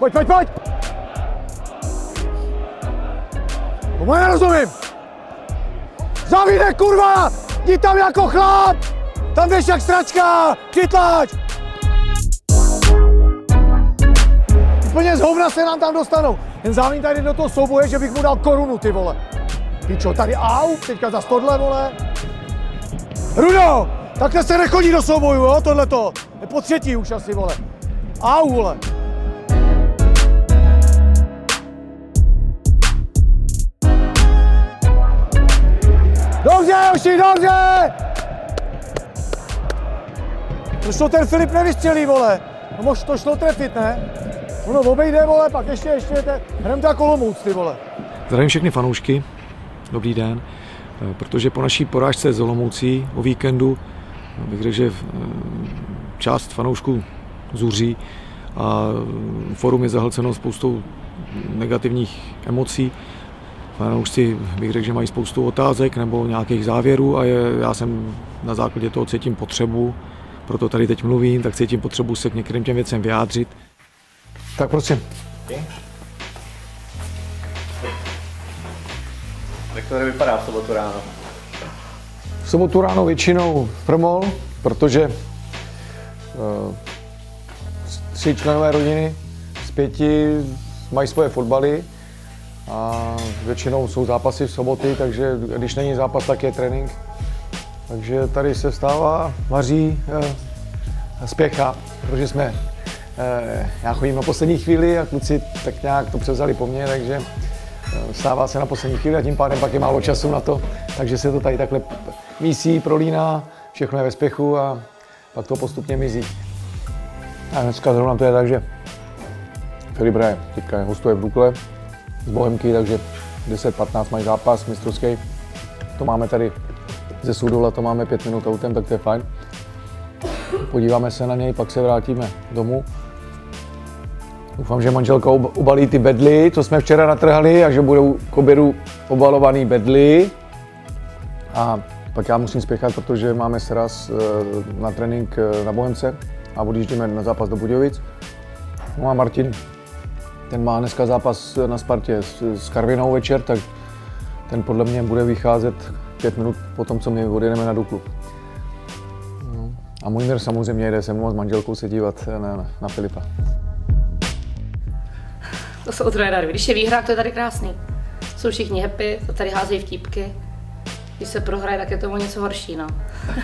Pojď, pojď, pojď! Tomu nerozumím! Zavídek, kurva! Jdi tam jako chlap! Tam jdeš jak sračka! Přitlač! Úplně z hovna se nám tam dostanou. Jen Závín tady do toho souboje, že bych mu dal korunu, ty vole. Pičo, tady au, teďka za tohle, vole. Rudo, takhle se nechodí do souboju, jo, tohleto. Je po třetí už asi, vole. Au, vole. Dobře, Joši, dobře! To šlo ten Filip nevystřelí, vole. No mož to šlo trefit, ne? Ono obejde, vole, pak ještě hrem to jako Olomouc, ty vole. Zdravím všechny fanoušky, dobrý den, protože po naší porážce z Olomoucí o víkendu bych řekl, že část fanoušků zuří a forum je zahlceno spoustou negativních emocí. Fanoušci bych řekl, že mají spoustu otázek nebo nějakých závěrů a já jsem na základě toho cítím potřebu, proto tady teď mluvím, tak cítím potřebu se k některým těm věcem vyjádřit. Tak prosím. Jak to tady vypadá v sobotu ráno? V sobotu ráno většinou frmol, protože 3 členové rodiny z 5 mají svoje fotbaly a většinou jsou zápasy v soboty, takže když není zápas, tak je trénink. Takže tady se vstává, vaří, spěchá, protože já chodím na poslední chvíli a kluci tak nějak to převzali po mně, takže vstává se na poslední chvíli a tím pádem pak je málo času na to, takže se to tady takhle mísí, prolíná, všechno je ve spěchu a pak to postupně mizí. A dneska zrovna to je tak, že Filip hraje, teďka hostuje v Dukle z Bohemky, takže 10-15 mají zápas mistrovský. To máme tady ze Sudola, to máme 5 minut autem, tak to je fajn. Podíváme se na něj, pak se vrátíme domů. Doufám, že manželka ubalí ty bedly, co jsme včera natrhali, a že budou k obědu obalovaný bedly. A pak já musím spěchat, protože máme sraz na trénink na Bohemce a odjíždíme na zápas do Budějovic. No a Martin, ten má dneska zápas na Spartě s Karvinou večer, tak ten podle mě bude vycházet 5 minut po tom, co my odjedeme na Duklu. A Mojmír samozřejmě jede se mnou a s manželkou se dívat na Filipa. To jsou trenéry. Když je výhra, to je tady krásný. Jsou všichni happy, to tady házejí vtípky. Když se prohraje, tak je to o něco horší, no.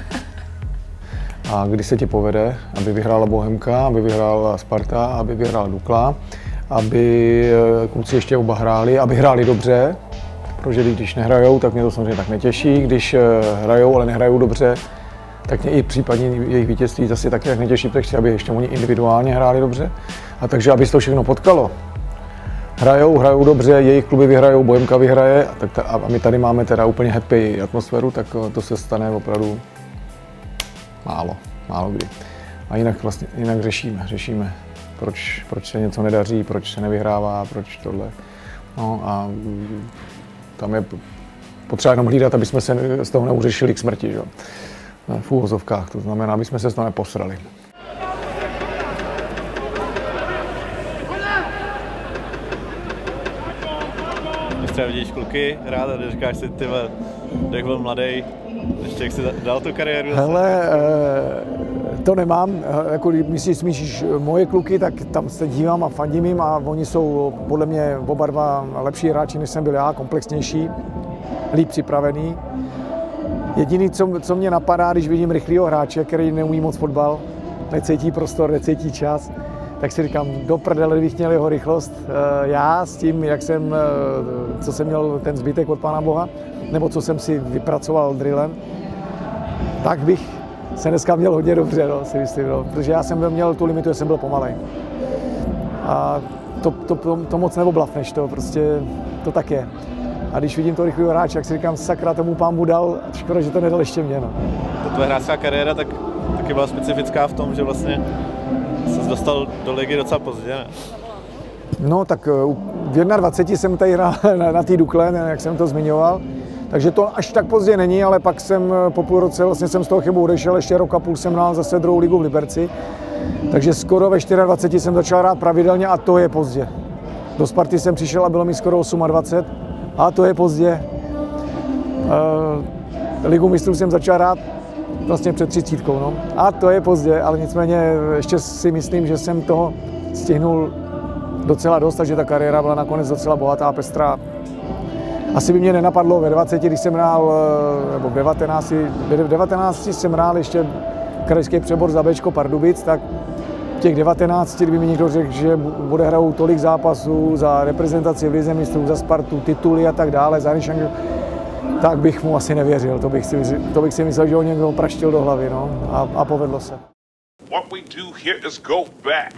A když se ti povede, aby vyhrála Bohemka, aby vyhrála Sparta, aby vyhrála Dukla, aby kluci ještě oba hráli, aby hráli dobře, protože když nehrajou, tak mě to samozřejmě tak netěší. Když hrajou, ale nehrajou dobře, tak mě i případně jejich vítězství zase taky tak netěší, protože aby ještě oni individuálně hráli dobře. A takže, aby se to všechno potkalo. Hrajou dobře, jejich kluby vyhrajou, Bohemka vyhraje a my tady máme teda úplně happy atmosféru, tak to se stane opravdu málo kdy. A jinak řešíme, proč se něco nedaří, proč se nevyhrává, proč tohle. No a tam je potřeba jenom hlídat, aby jsme se z toho neuřešili k smrti, že? V úvozovkách, to znamená, aby jsme se z toho neposrali. Třeba vidíš kluky rád a říkáš si, ty jak byl mladý, ještě jak jsi dal tu kariéru? Hele, to nemám, jako když myslíš moje kluky, tak tam se dívám a fandím jim a oni jsou podle mě oba dva lepší hráči, než jsem byl já, komplexnější, líp připravený. Jediné, co mě napadá, když vidím rychlého hráče, který neumí moc fotbal, necítí prostor, necítí čas, tak si říkám, do prdele, kdybych měl jeho rychlost já s tím, co jsem měl ten zbytek od Pána Boha, nebo co jsem si vypracoval drillem, tak bych se dneska měl hodně dobře, no, si myslím, no, protože já jsem měl tu limitu, že jsem byl pomalej. A to moc neoblafneš, to prostě, to tak je. A když vidím toho rychlého hráče, tak si říkám, sakra, tomu Pán Bůh dal, škoda, že to nedal ještě mě, no. Ta tvoje hráčská kariéra taky byla specifická v tom, že vlastně jsi dostal do ligy docela pozdě, ne? No tak v 21 jsem tady hrál na té Dukle, jak jsem to zmiňoval. Takže to až tak pozdě není, ale pak jsem po půl roce vlastně jsem z toho chybu odešel, ještě rok a půl jsem hrál zase druhou ligu v Liberci. Takže skoro ve 24 jsem začal hrát pravidelně a to je pozdě. Do Sparty jsem přišel a bylo mi skoro 28 a to je pozdě. Ligu mistrů jsem začal hrát vlastně před 30, no. A to je pozdě, ale nicméně ještě si myslím, že jsem toho stihnul docela dost, takže ta kariéra byla nakonec docela bohatá a pestrá. Asi by mě nenapadlo ve 20, když jsem hrál, nebo v 19 jsem hrál ještě krajský přebor za Bčko Pardubic, tak v těch 19, kdyby mi někdo řekl, že odehrajou tolik zápasů za reprezentaci v lize mistrů, za Spartu, tituly a tak dále, tak bych mu asi nevěřil. To bych si myslel, že ho někdo praštil do hlavy, no, a povedlo se. What we do here is go back.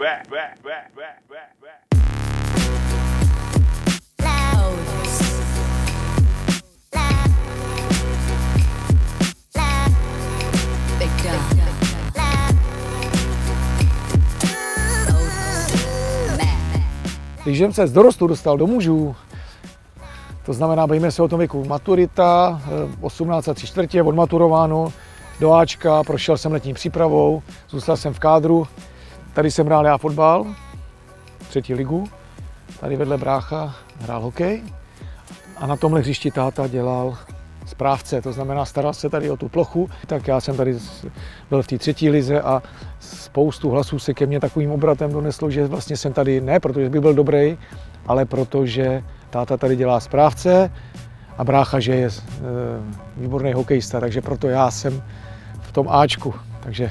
Když jsem se z dorostu dostal do mužů, to znamená, bavíme se o tom věku, maturita, 18 a 3/4, odmaturováno, do Ačka, prošel jsem letní přípravou, zůstal jsem v kádru, tady jsem hrál já fotbal, 3. ligu, tady vedle brácha hrál hokej a na tomhle hřišti táta dělal správce, to znamená staral se tady o tu plochu, tak já jsem tady byl v té 3. lize a spoustu hlasů se ke mně takovým obratem doneslo, že vlastně jsem tady ne, protože bych byl dobrý, ale protože táta tady dělá správce a brácha, že je výborný hokejista, takže proto já jsem v tom Ačku. Takže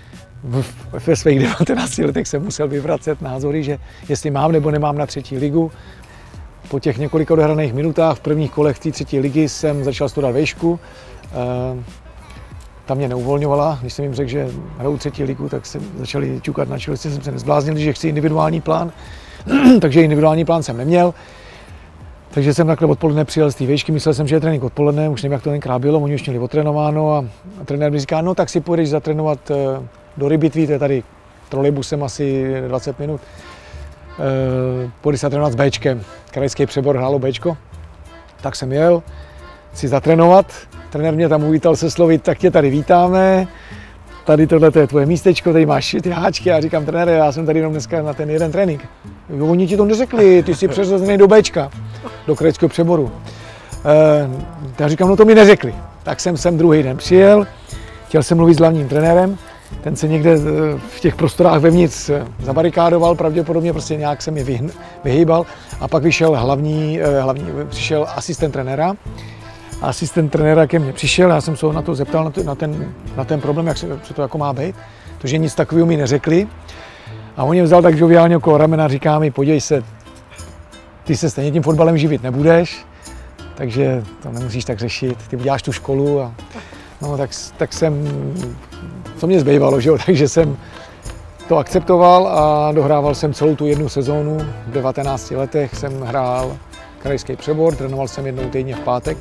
ve svých 19 letech jsem musel vyvracet názory, že jestli mám nebo nemám na 3. ligu. Po těch několika odehraných minutách v prvních kolech té 3. ligy jsem začal studovat vejšku. Ta mě neuvolňovala, když jsem jim řekl, že hraju 3. ligu, tak se začali čukat na čelo, jsem se nezbláznil, že chci individuální plán, takže individuální plán jsem neměl. Takže jsem takhle odpoledne přijel z té vejšky, myslel jsem, že je trénink odpoledne, už nevím, jak to tenkrát bylo, oni už měli otrénováno a trenér mi říká, no tak si půjdeš zatrénovat do Rybitví, to je tady trolejbusem asi 20 minut. Půjdeš zatrénovat s Bčkem, krajský přebor hrálo Bčko, tak jsem jel si zatrénovat, trenér mě tam uvítal se slovy, tak tě tady vítáme, tady tohle je tvoje místečko, tady máš ty háčky a říkám, trenére, já jsem tady jenom dneska na ten jeden trénink. Oni ti to neřekli, ty jsi přeřazený do Bčka, do krajského přeboru. Já říkám, no to mi neřekli. Tak jsem sem druhý den přijel, chtěl jsem mluvit s hlavním trenérem, ten se někde v těch prostorách vevnitř zabarikádoval, pravděpodobně prostě nějak se mi vyhýbal a pak vyšel přišel asistent trenéra. Asistent trenéra ke mně přišel, já jsem se ho na to zeptal, na ten problém, jak se to jako má být, protože nic takového mi neřekli. A on mě vzal tak joviálně okolo ramena a říká mi, podívej se, ty se stejně tím fotbalem živit nebudeš, takže to nemusíš tak řešit, ty uděláš tu školu a no tak jsem, co mě zbývalo, že jo, takže jsem to akceptoval a dohrával jsem celou tu jednu sezónu, v 19 letech jsem hrál krajský přebor, trénoval jsem jednou týdně v pátek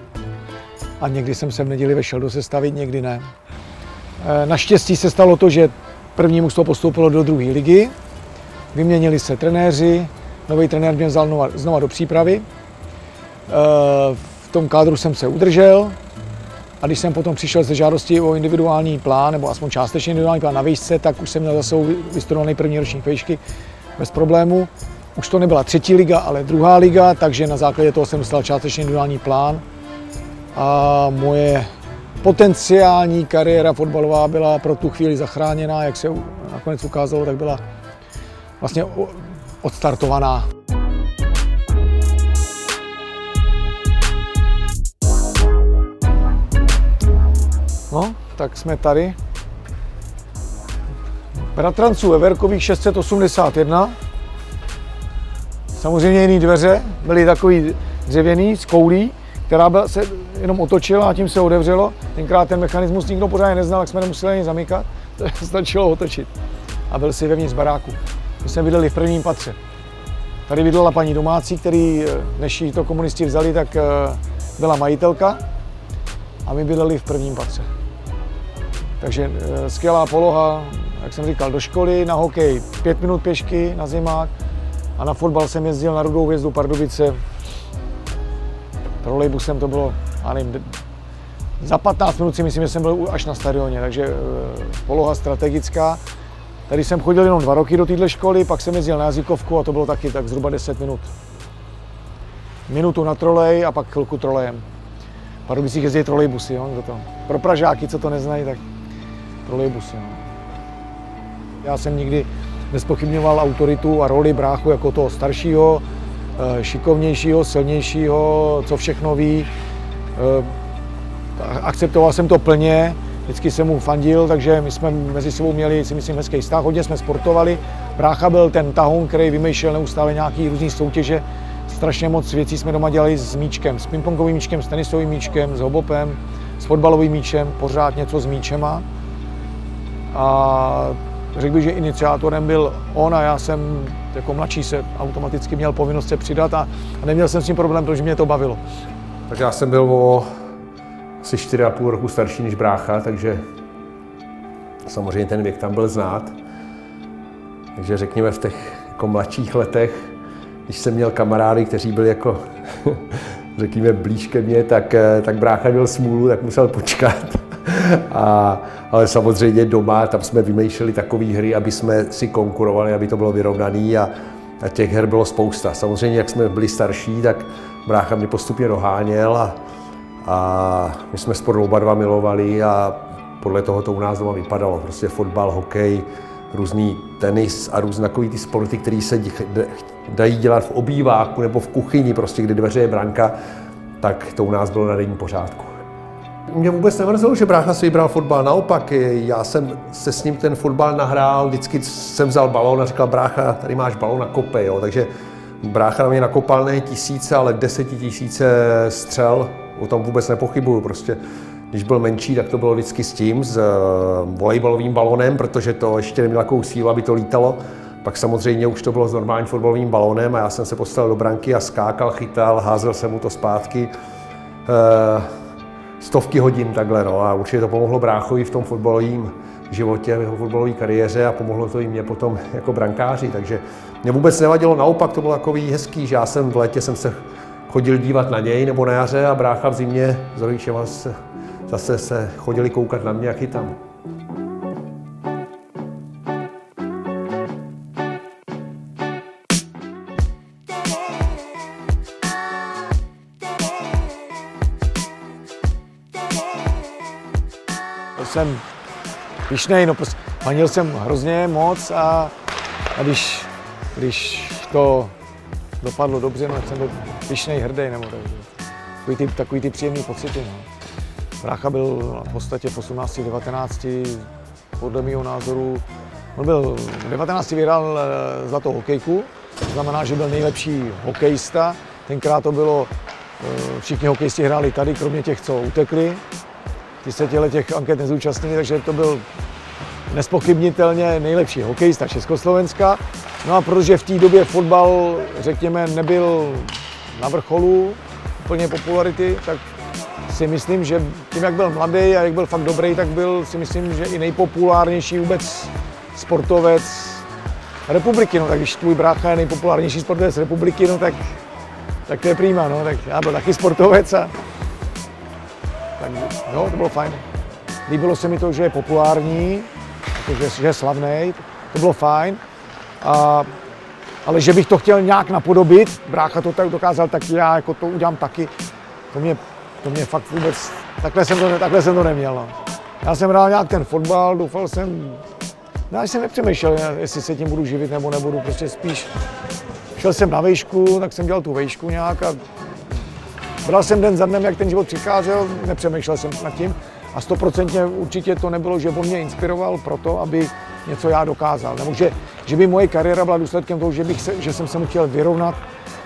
a někdy jsem se v neděli vešel do sestavy, někdy ne. Naštěstí se stalo to, že první mužstvo postoupilo do 2. ligy, vyměnili se trenéři, nový trenér mě vzal znova do přípravy. V tom kádru jsem se udržel a když jsem potom přišel se žádostí o individuální plán, nebo aspoň částečně individuální plán na výšce, tak už jsem měl zase vystudovaný první ročník výšky bez problému. Už to nebyla 3. liga, ale 2. liga, takže na základě toho jsem dostal částečně individuální plán. A moje potenciální kariéra fotbalová byla pro tu chvíli zachráněná, jak se nakonec ukázalo, tak byla vlastně odstartovaná. No, tak jsme tady. Bratranců Veverkových 681. Samozřejmě jiné dveře, byly takový dřevěný s koulí, která se jenom otočila a tím se otevřelo. Tenkrát ten mechanismus nikdo pořádně neznal, tak jsme nemuseli ani zamykat, to stačilo otočit. A byl si vevnitř baráku. My jsme bydleli v prvním patře. Tady bydlela paní domácí, který, než ji to komunisti vzali, tak byla majitelka a my bydleli v prvním patře. Takže skvělá poloha, jak jsem říkal, do školy, na hokej 5 minut pěšky na zimák a na fotbal jsem jezdil na Rudou Hvězdu Pardubice trolejbusem to bylo, já nevím, za 15 minut si myslím, že jsem byl až na stadioně, takže poloha strategická. Tady jsem chodil jenom 2 roky do této školy, pak jsem jezdil na jazykovku a to bylo taky tak zhruba 10 minut. Minutu na trolej a pak chvilku trolejem. V Pardubicích jezdí trolejbusy, jo, to. Pro Pražáky, co to neznají, tak trolejbusy. Jo. Já jsem nikdy nezpochybňoval autoritu a roli bráchu jako toho staršího, šikovnějšího, silnějšího, co všechno ví. Akceptoval jsem to plně, vždycky jsem mu fandil, takže my jsme mezi sebou měli, si myslím, hezký vztah, hodně jsme sportovali. Brácha byl ten tahoun, který vymýšlel neustále nějaký různý soutěže. Strašně moc věcí jsme doma dělali s míčkem, s pingpongovým míčkem, s tenisovým míčkem, s hobopem, s fotbalovým míčem, pořád něco s míčema. A řekl bych, že iniciátorem byl on a já jsem jako mladší se automaticky měl povinnost se přidat a neměl jsem s tím problém, protože mě to bavilo. Tak já jsem byl o asi 4,5 roku starší než brácha, takže samozřejmě ten věk tam byl znát. Takže řekněme v těch jako mladších letech, když jsem měl kamarády, kteří byli jako, řekněme, blíž ke mně, tak brácha měl smůlu, tak musel počkat. Ale samozřejmě doma, tam jsme vymýšleli takové hry, aby jsme si konkurovali, aby to bylo vyrovnané a těch her bylo spousta. Samozřejmě, jak jsme byli starší, tak brácha mě postupně doháněl a my jsme sport oba dva milovali a podle toho to u nás doma vypadalo. Prostě fotbal, hokej, různý tenis a různé takový ty sporty, které se dají dělat v obýváku nebo v kuchyni, prostě kde dveře je branka, tak to u nás bylo na denním pořádku. Mě vůbec nemrzelo, že brácha si vybral fotbal, naopak, já jsem se s ním ten fotbal nahrál, vždycky jsem vzal balón a říkal, brácha, tady máš balón na kope, jo, takže brácha na mě nakopal ne tisíce, ale 10 000 střel, o tom vůbec nepochybuju, prostě. Když byl menší, tak to bylo vždycky s tím, s volejbalovým balónem, protože to ještě nemělo takovou sílu, aby to lítalo. Pak samozřejmě už to bylo s normálním fotbalovým balónem a já jsem se postavil do branky a skákal, chytal, házel jsem mu to zpátky. Stovky hodin takhle, no, a určitě to pomohlo bráchovi v tom fotbalovém životě, v jeho fotbalové kariéře a pomohlo to i mě potom jako brankáři, takže mě vůbec nevadilo, naopak to bylo takový hezký, že já jsem v létě jsem se chodil dívat na něj nebo na jaře a brácha v zimě s rodičema zase se chodili koukat na mě, jak chytám. Jsem pyšnej, no prostě manil jsem hrozně moc a když to dopadlo dobře, no jsem byl pyšnej, hrdý, nebo takový ty příjemný pocity, no. Brácha byl v podstatě v 18, 19, podle mého názoru, on byl v 19 vyhrál zlatou hokejku, to znamená, že byl nejlepší hokejista, tenkrát to bylo, všichni hokejisti hráli tady, kromě těch, co utekli. Ty se těch anket nezúčastnili, takže to byl nespochybnitelně nejlepší hokejista Československa. No a protože v té době fotbal, řekněme, nebyl na vrcholu úplně popularity, tak si myslím, že tím, jak byl mladý a jak byl fakt dobrý, tak byl si myslím, že i nejpopulárnější vůbec sportovec republiky. No tak když tvůj brácha je nejpopulárnější sportovec republiky, no tak to je prima, no. Tak já byl taky sportovec a tak jo, to bylo fajn. Líbilo se mi to, že je populární, že je slavný, to bylo fajn. Ale že bych to chtěl nějak napodobit, brácha to tak dokázal, tak já jako to udělám taky. To mě fakt vůbec, takhle jsem to neměl. No. Já jsem hrál nějak ten fotbal, doufal jsem, já jsem nepřemýšlel, jestli se tím budu živit nebo nebudu, prostě spíš šel jsem na vejšku, tak jsem dělal tu vejšku nějak a bral jsem den za dnem, jak ten život přicházel, nepřemýšlel jsem nad tím a 100% určitě to nebylo, že on mě inspiroval proto, aby něco já dokázal, nebo že by moje kariéra byla důsledkem toho, že jsem se mu chtěl vyrovnat.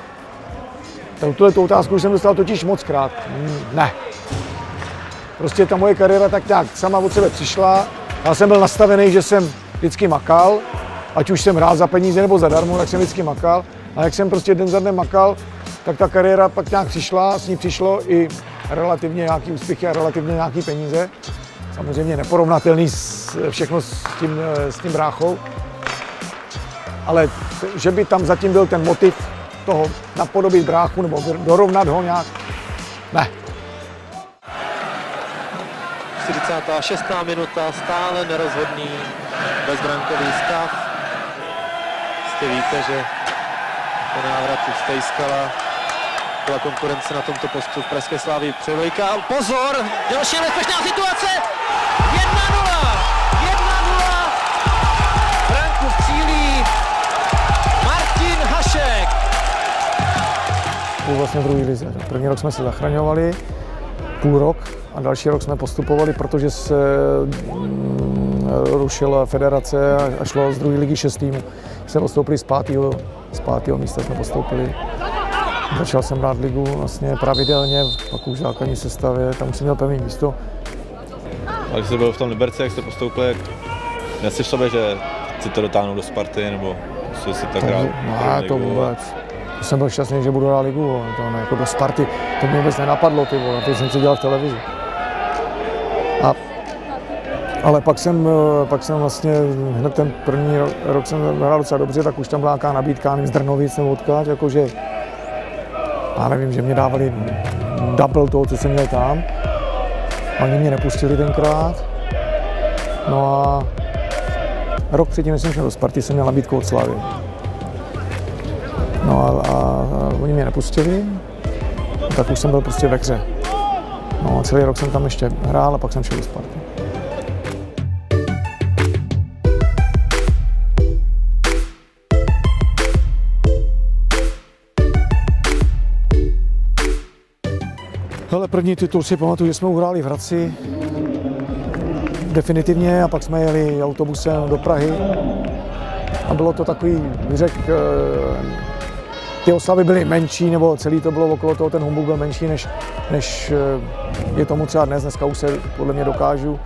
Tuto otázku už jsem dostal totiž mockrát. Ne. Prostě ta moje kariéra tak nějak sama od sebe přišla. Já jsem byl nastavený, že jsem vždycky makal, ať už jsem hrál za peníze nebo zadarmo, tak jsem vždycky makal. A jak jsem prostě den za dnem makal, tak ta kariéra pak nějak přišla, s ní přišlo i relativně nějaký úspěchy a relativně nějaký peníze. Samozřejmě neporovnatelný všechno s tím bráchou. Ale že by tam zatím byl ten motiv toho napodobit bráchu nebo dorovnat ho nějak, Ne. 46. minuta, stále nerozhodný, bezbrankový stav. Jistě víte, že po návratu Stejskala byla konkurence na tomto postu v Pražské Slavii převojka. Pozor, další nebezpečná situace, 1-0, 1-0, branku vstřílí Martin Hašek. Vlastně druhý lize. První rok jsme se zachraňovali, půl rok, a další rok jsme postupovali, protože se rušila federace a šlo z druhé ligy 6 týmů. Jsme postoupili z pátého místa jsme postoupili. Začal jsem hrát ligu vlastně pravidelně, pak už v základní sestavě, tam jsem měl pevné místo. A když jste byl v tom Liberci, jak jste postoupili, myslíš v sobě, že si to dotáhnou do Sparty, nebo si tak hrál? Ne, to vůbec. Jsem byl šťastný, že budu hrát ligu, to ne, jako do Sparty, to mě vůbec nenapadlo, ty vole, to jsem si dělal v televizi. Ale pak jsem vlastně hned ten první rok jsem hrál docela dobře, tak už tam byla nějaká nabídka, nevím, z Drnovic nebo odkud, jakože, já nevím, že mě dávali double toho, co jsem měl tam. Oni mě nepustili tenkrát. No a rok předtím, než jsem šel do Sparty, jsem měl nabídku od Slavy. No a oni mě nepustili, tak už jsem byl prostě ve hře. No a celý rok jsem tam ještě hrál a pak jsem šel do Sparty. Hele, první titul si pamatuju, že jsme uhráli v Hradci definitivně a pak jsme jeli autobusem do Prahy a bylo to takový, bych řekl, ty oslavy byly menší, nebo celý to bylo okolo toho, ten humbuk byl menší, než je tomu třeba dnes. Dneska už se podle mě dokážu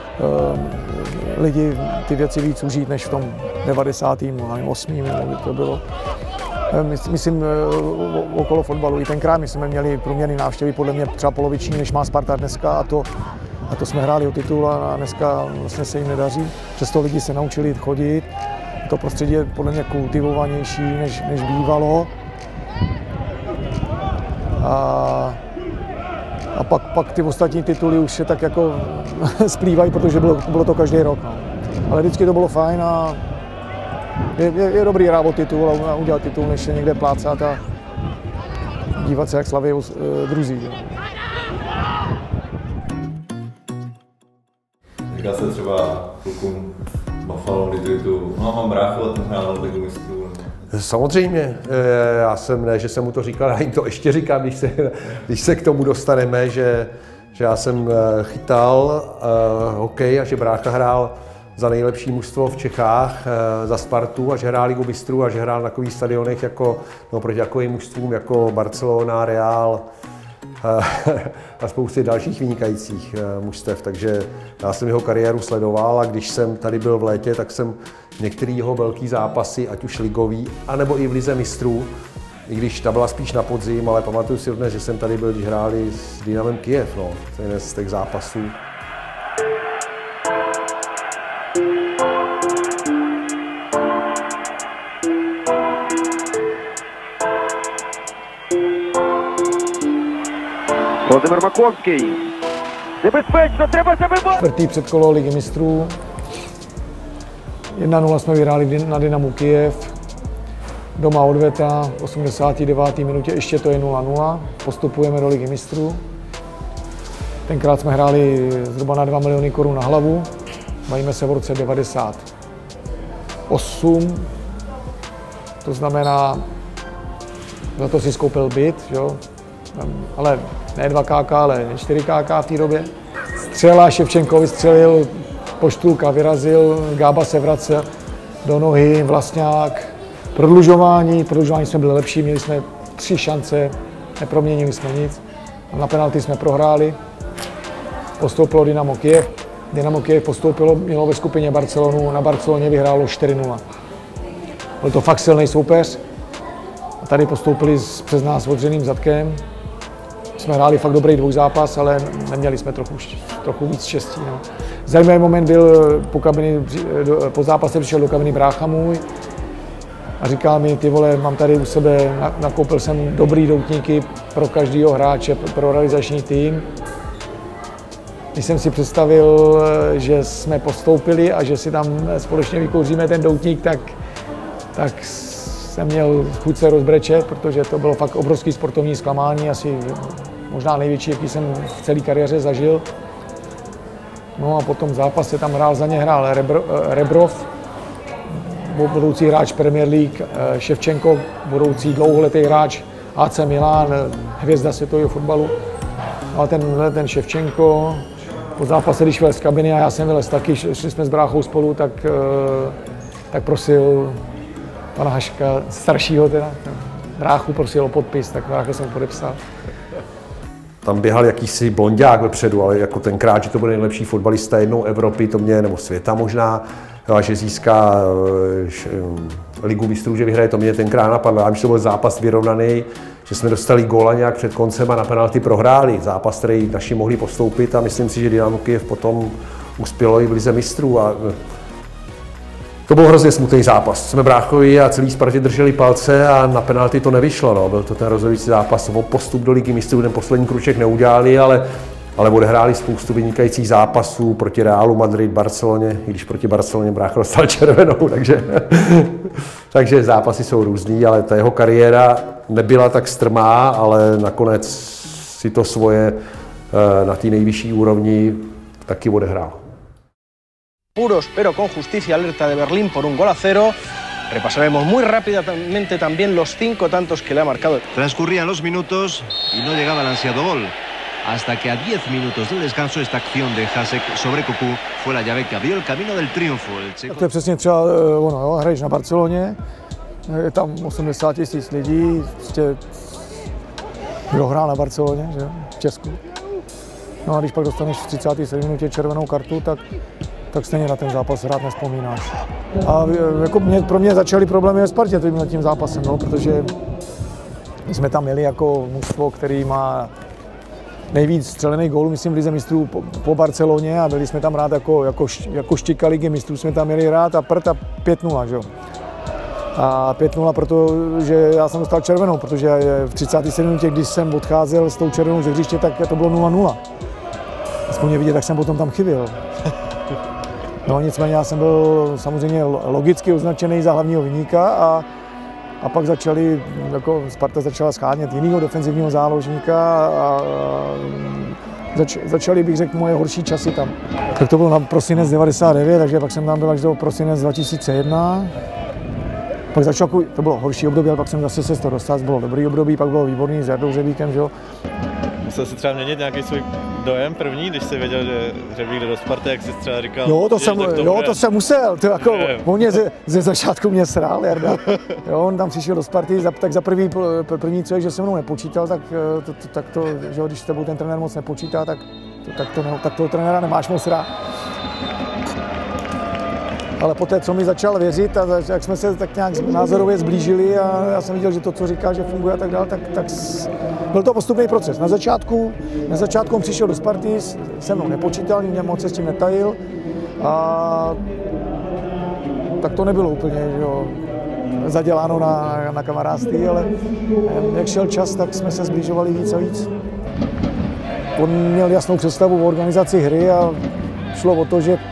lidi ty věci víc užít, než v tom 98. nebo to bylo. Myslím okolo fotbalu. I tenkrát my jsme měli průměrné návštěvy podle mě třeba poloviční, než má Sparta dneska a to jsme hráli o titul a dneska vlastně se jim nedaří. Přesto lidi se naučili chodit. To prostředí je podle mě kultivovanější, než bývalo. A pak ty ostatní tituly už se tak jako splývají, protože bylo to každý rok. No. Ale vždycky to bylo fajn a je dobrý hrát o titul a udělat titul, než se někde plácat a dívat se, jak slaví druzí. Říkal jste třeba klukům Buffalo, Detroitu, no mám bráchu a ten hrál na ligu mistrů. Samozřejmě, já jsem, ne, že jsem mu to říkal, já jim to ještě říkám, když se k tomu dostaneme, že já jsem chytal hokej a že brácha hrál za nejlepší mužstvo v Čechách, za Spartu a že hrál ligu mistrů a že hrál na takových stadionech jako, no, proti takovým mužstvům jako Barcelona, Real a spousty dalších vynikajících mužstev. Takže já jsem jeho kariéru sledoval a když jsem tady byl v létě, tak jsem některé jeho velký zápasy, ať už ligový, anebo i v lize mistrů, i když ta byla spíš na podzim, ale pamatuju si dnes, že jsem tady byl, když hráli s Dynamem Kyjev, no, to je z těch zápasů. Володимир Маковський. Небезпечно, треба забивати! Čtvrtý předkolo ligy mistrů. 1-0 jsme vyhráli na Dynamu Kyjev. Doma odveta, v 89. minutě ještě to je 0-0. Postupujeme do ligy mistrů. Tenkrát jsme hráli zhruba na 2 miliony korun na hlavu. Bavíme se v roce 98. To znamená, za to si skoupil byt, jo? Ale ne 2KK, ale 4KK v té době. Střela, Ševčenko vystřelil, Poštulka vyrazil, Gába se vracel do nohy, Vlastňák. Prodlužování jsme byli lepší, měli jsme 3 šance, neproměnili jsme nic. Na penalty jsme prohráli, postoupilo Dynamo Kyjev. Dynamo Kyjev postoupilo, mělo ve skupině Barcelonu, na Barceloně vyhrálo 4-0. Byl to fakt silný soupeř a tady postoupili přes nás odřeným zadkem. Jsme hráli fakt dobrý dvojzápas, ale neměli jsme trochu víc štěstí. No. Zajímavý moment byl, po zápase přišel do kabiny brácha můj a říkal mi, ty vole, mám tady u sebe, nakoupil jsem dobrý doutníky pro každého hráče, pro realizační tým. Když jsem si představil, že jsme postoupili a že si tam společně vykouříme ten doutník, tak jsem měl chuť se rozbrečet, protože to bylo fakt obrovský sportovní zklamání, asi možná největší, jaký jsem v celé kariéře zažil. No a potom v zápase tam za ně hrál Rebrov, budoucí hráč Premier League, Ševčenko, budoucí dlouholetý hráč AC Milan, hvězda světového fotbalu. A ten Ševčenko, po zápase, když vylez z kabiny a já jsem vylez taky, šli jsme s bráchou spolu, tak prosil pana Haška, staršího teda, bráchu prosil o podpis, tak brácha jsem podepsal. Tam běhal jakýsi blonďák vepředu, ale jako tenkrát, že to bude nejlepší fotbalista jednou Evropy, to mě, nebo světa možná, a že získá Ligu mistrů, že vyhraje, to mě tenkrát napadlo. Já myslím, že to byl zápas vyrovnaný, že jsme dostali góla nějak před koncem a na penalty prohráli. Zápas, který naši mohli postoupit a myslím si, že Dynamo Kyjev potom uspělo i v Lize mistrů. A to byl hrozně smutný zápas. Jsme bráchovi a celý Spartě drželi palce a na penalty to nevyšlo. No. Byl to ten rozhodující zápas o postup do Ligy mistrů, ten poslední kruček neudělali, ale odehráli spoustu vynikajících zápasů proti Realu Madrid, Barceloně, i když proti Barceloně brácha dostal červenou, takže zápasy jsou různý, ale ta jeho kariéra nebyla tak strmá, ale nakonec si to svoje na té nejvyšší úrovni taky odehrál. Puros, pero con justicia, alerta de Berlín por 1-0. Repasaremos muy rápidamente también los 5 tantos que le ha marcado. Transcurrían los minutos y no llegaba el ansiado gol. Hasta que a 10 minutos del descanso esta acción de Hasek sobre Cocu fue la llave que abrió el camino del triunfo. To je přesně třeba, hraješ na Barceloně, je tam 80 000 lidí, prostě kdo hrál na Barceloně, že? V Česku. No a když pak dostaneš v 37 minutě červenou kartu, tak stejně na ten zápas rád nevzpomínáš. A jako pro mě začaly problémy ve Spartě tím zápasem, no, protože my jsme tam měli jako mužstvo, který má nejvíc střelených gólů, myslím, v Lize mistrů po Barceloně a byli jsme tam rád jako štika Ligy mistrů, jsme tam měli rád a prd a 5-0, že jo. A 5-0, protože já jsem dostal červenou, protože v 37 minutě, když jsem odcházel s tou červenou ze hřiště, tak to bylo 0-0. Aspoň mě vidět, tak jsem potom tam chyběl. No nicméně já jsem byl samozřejmě logicky označený za hlavního viníka a pak Sparta začala schánět jinýho defenzivního záložníka a začaly, bych řekl, moje horší časy tam. Tak to bylo na prosinec 99, takže pak jsem tam byl až do prosinec 2001. Pak to bylo horší období, ale pak jsem zase se z toho dostal, bylo dobrý období, pak bylo výborný s Jardou Řebíkem, že jo. Musel jsi třeba měnit nějaký svůj dojem první, když jsi věděl, že Řebík jde do Sparty, jak jsi třeba říkal? Jo, to jsem musel, to jako, on mě ze začátku mě srál, Jarda. Jo, on tam přišel do Sparty, tak za první co je, že se mnou nepočítal, tak to, že když s tebou ten trenér moc nepočítá, tak toho trenéra nemáš moc rád. Ale poté, co mi začal věřit a jak jsme se tak nějak názorově zblížili a já jsem viděl, že to, co říká, že funguje a tak dále, tak byl to postupný proces. Na začátku on přišel do Sparty, se mnou nepočítal, mě moc se s tím netajil a tak to nebylo úplně, jo, zaděláno na kamarádství, ale jak šel čas, tak jsme se zbližovali víc a víc. On měl jasnou představu o organizaci hry a šlo o to, že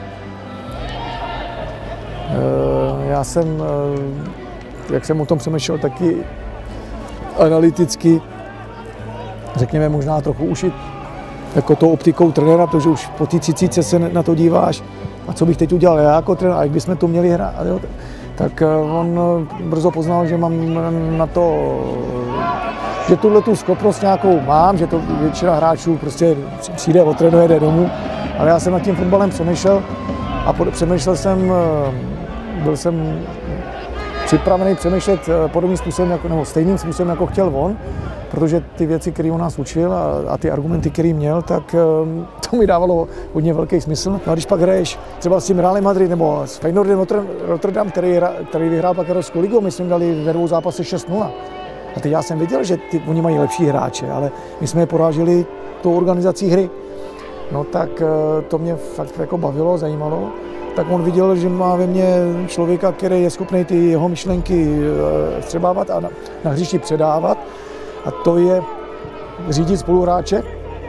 já jsem, jak jsem o tom přemýšlel, taky analyticky, řekněme možná trochu ušit jako tou optikou trenéra, protože už po té 30 se na to díváš a co bych teď udělal já jako trenér a jak bychom to měli hrát, tak on brzo poznal, že mám na to, že tuhletu schopnost nějakou mám, že to většina hráčů prostě přijde, otrénuje, jde domů, ale já jsem nad tím fotbalem přemýšlel a přemýšlel jsem, byl jsem připravený přemýšlet podobným způsobem, nebo stejným způsobem, jako chtěl on, protože ty věci, které on nás učil a ty argumenty, které měl, tak to mi dávalo hodně velký smysl. No a když pak hraješ třeba s tím Realem Madrid nebo s Feyenoordem Rotterdam, který vyhrál pak Evropskou ligu, myslím, dali ve 2 zápasech 6-0. A teď já jsem viděl, že oni mají lepší hráče, ale my jsme je poráželi tou organizací hry. no tak to mě fakt jako bavilo, zajímalo. Tak on viděl, že má ve mně člověka, který je schopný ty jeho myšlenky vstřebávat a na hřišti předávat. A to je řídit spoluhráče.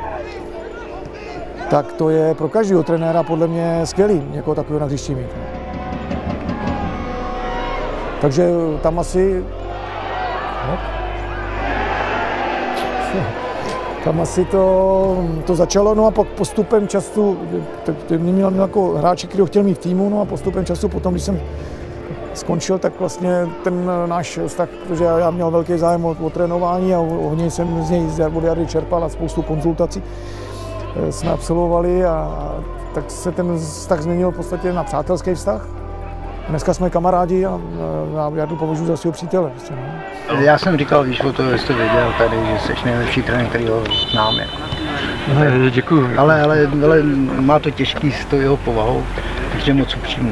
Tak to je pro každého trenéra podle mě skvělý, někoho takového na hřišti mít. Takže tam asi... Tam asi to začalo, no a pak postupem času, měl jako hráče, který ho chtěl mít v týmu, no a postupem času potom, když jsem skončil, tak vlastně ten náš vztah, protože já měl velký zájem o trénování a hodně jsem z něj od Jardy čerpal a spoustu konzultací jsme absolvovali a tak se ten vztah změnil v podstatě na přátelský vztah. Dneska jsme kamarádi a já to považuji za svého přítele. Já jsem říkal, víš o to, jestli to věděl tady, že jsi nejlepší trenér, který ho znám. Děkuji. Ale má to těžký s tou jeho povahou, takže je moc upřímný.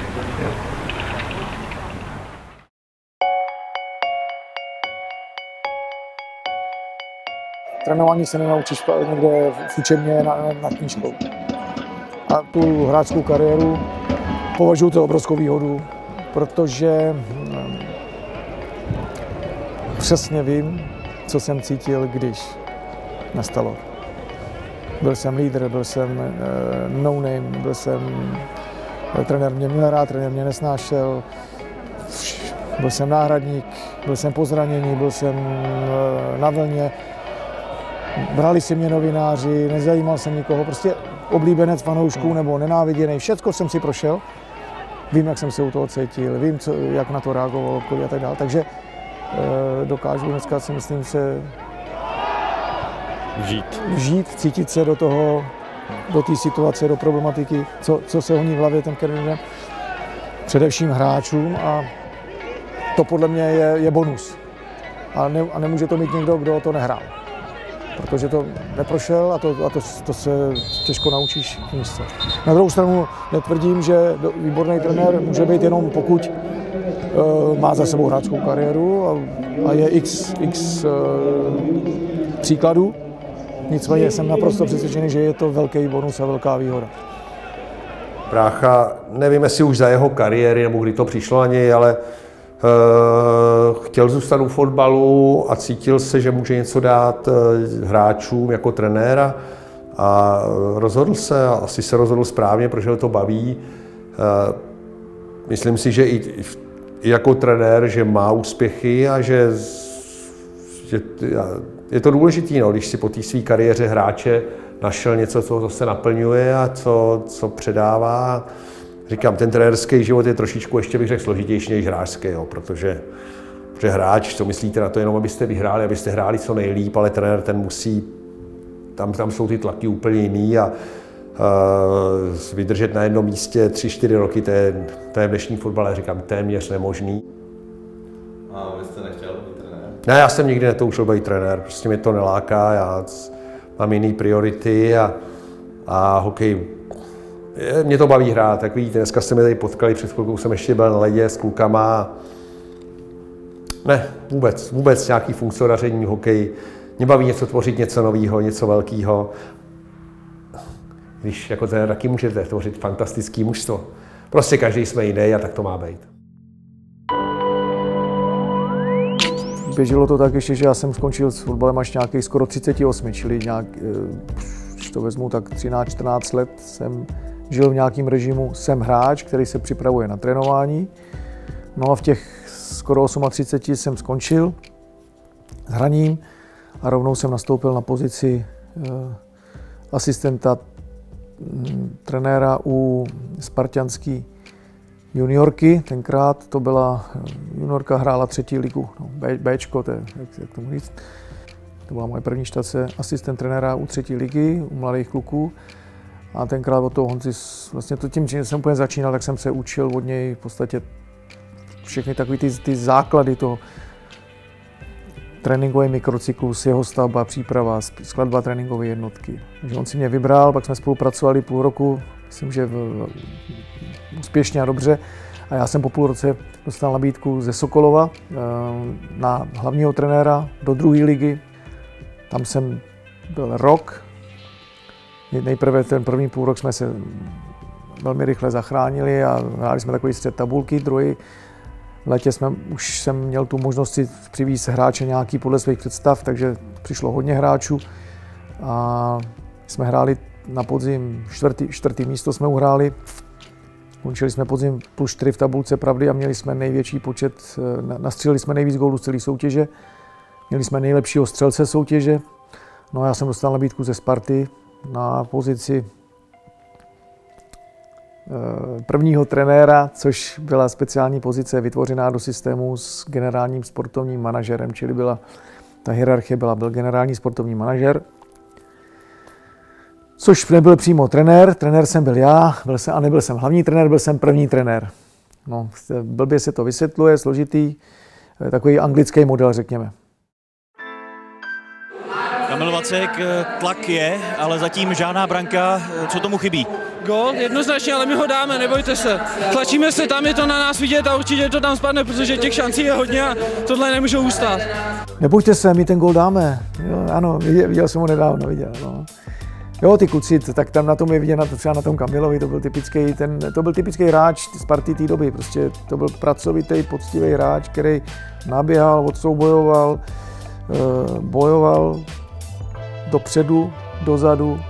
Trénování se nenaučíš někde v učebně na knížkou. A tu hráčskou kariéru považuji to obrovskou výhodu, protože přesně vím, co jsem cítil, když nastalo. Byl jsem lídr, byl jsem no-name, byl jsem trenér mě měl rád, trenér mě nesnášel, byl jsem náhradník, byl jsem po zranění, byl jsem na vlně, brali si mě novináři, nezajímal jsem nikoho, prostě oblíbenec fanoušků nebo nenáviděný, všecko jsem si prošel. Vím, jak jsem se u toho cítil, vím, jak na to reagoval okolí a tak dále. Takže dokážu dneska, si myslím, se vžít, cítit se do toho, do té situace, do problematiky, co se honí v hlavě ten trenér, především hráčům a to podle mě je bonus. A nemůže to mít někdo, kdo to nehrál. Protože to neprošel a to se těžko naučíš v knížce. Na druhou stranu netvrdím, že výborný trenér může být jenom pokud má za sebou hráčskou kariéru a je x příkladů. Nicméně jsem naprosto přesvědčený, že je to velký bonus a velká výhoda. Brácha, nevím, jestli už za jeho kariéry, nebo kdy to přišlo na něj, ale chtěl zůstat u fotbalu a cítil se, že může něco dát hráčům jako trenéra a rozhodl se, asi se rozhodl správně, protože ho to baví. Myslím si, že i jako trenér, že má úspěchy a že je to důležité, no, když si po té své kariéře hráče našel něco, co se naplňuje a co předává. Říkám, ten trenérský život je trošičku, ještě bych řekl, složitější než hráčský, jo, protože hráč, co myslíte na to, jenom abyste vyhráli, abyste hráli co nejlíp, ale trenér ten musí, tam jsou ty tlaky úplně jiný a vydržet na jednom místě 3-4 roky, to je v dnešní fotbale, říkám, téměř nemožný. A vy jste nechtěl být trenér? Ne, já jsem nikdy netoužil být trenér, prostě mě to neláká, já mám jiný priority a hokej. Mě to baví hrát, tak vidíte, dneska jste mě tady potkali, před chvilkou jsem ještě byl na ledě s klukama. Ne, vůbec nějaký funkcionaření hokej. Mě baví něco tvořit, něco nového, něco velkého. Když jako trenér taky můžete tvořit fantastický mužstvo. Prostě každý jsme jiný a tak to má být. Běželo to tak ještě, že já jsem skončil s fotbalem až nějakých skoro 38, čili nějak, když to vezmu, tak 13-14 let jsem žil v nějakém režimu, jsem hráč, který se připravuje na trénování. No a v těch skoro 38 jsem skončil s hraním a rovnou jsem nastoupil na pozici asistenta trenéra u spartanské juniorky. Tenkrát to byla juniorka, hrála 3. ligu, no, Bčko, to je, jak tomu říct. To byla moje první štace, asistent trenéra u 3. ligy, u mladých kluků. A tenkrát od toho Honzi, vlastně to tím, že jsem úplně začínal, tak jsem se učil od něj v podstatě všechny takové ty základy toho tréninkový mikrocyklus, jeho stavba, příprava, skladba tréninkové jednotky. Takže on si mě vybral, pak jsme spolupracovali půl roku, myslím, že úspěšně a dobře. A já jsem po půl roce dostal nabídku ze Sokolova na hlavního trenéra do 2. ligy. Tam jsem byl rok. Nejprve ten první půl rok jsme se velmi rychle zachránili a hráli jsme takový střed tabulky. Druhý v létě už jsem měl tu možnost si přivést hráče nějaký podle svých představ, takže přišlo hodně hráčů a jsme hráli na podzim čtvrtý místo jsme uhráli. Končili jsme podzim +4 v tabulce pravdy a měli jsme největší počet, nastřelili jsme nejvíc gólů z celé soutěže. Měli jsme nejlepšího střelce soutěže. No já jsem dostal nabídku ze Sparty na pozici prvního trenéra, což byla speciální pozice vytvořená do systému s generálním sportovním manažerem, čili ta hierarchie byl generální sportovní manažer, což nebyl přímo trenér jsem byl já, a nebyl jsem hlavní trenér, byl jsem první trenér. No, blbě se to vysvětluje, složitý, takový anglický model, řekněme. Kamil Vacek, tlak je, ale zatím žádná branka. Co tomu chybí? Gól, jednoznačně, ale my ho dáme, nebojte se. Tlačíme se tam, je to na nás vidět a určitě to tam spadne, protože těch šancí je hodně a tohle nemůžou ustát. Nebojte se, my ten gól dáme. Jo, ano, viděl jsem ho nedávno, viděl. No. Jo, ty kluci, tak tam na tom je vidět, třeba na tom Kamilovi, to byl typický hráč Sparty té doby. Prostě to byl pracovitý, poctivý hráč, který naběhal, odsoubojoval, bojoval dopředu, dozadu.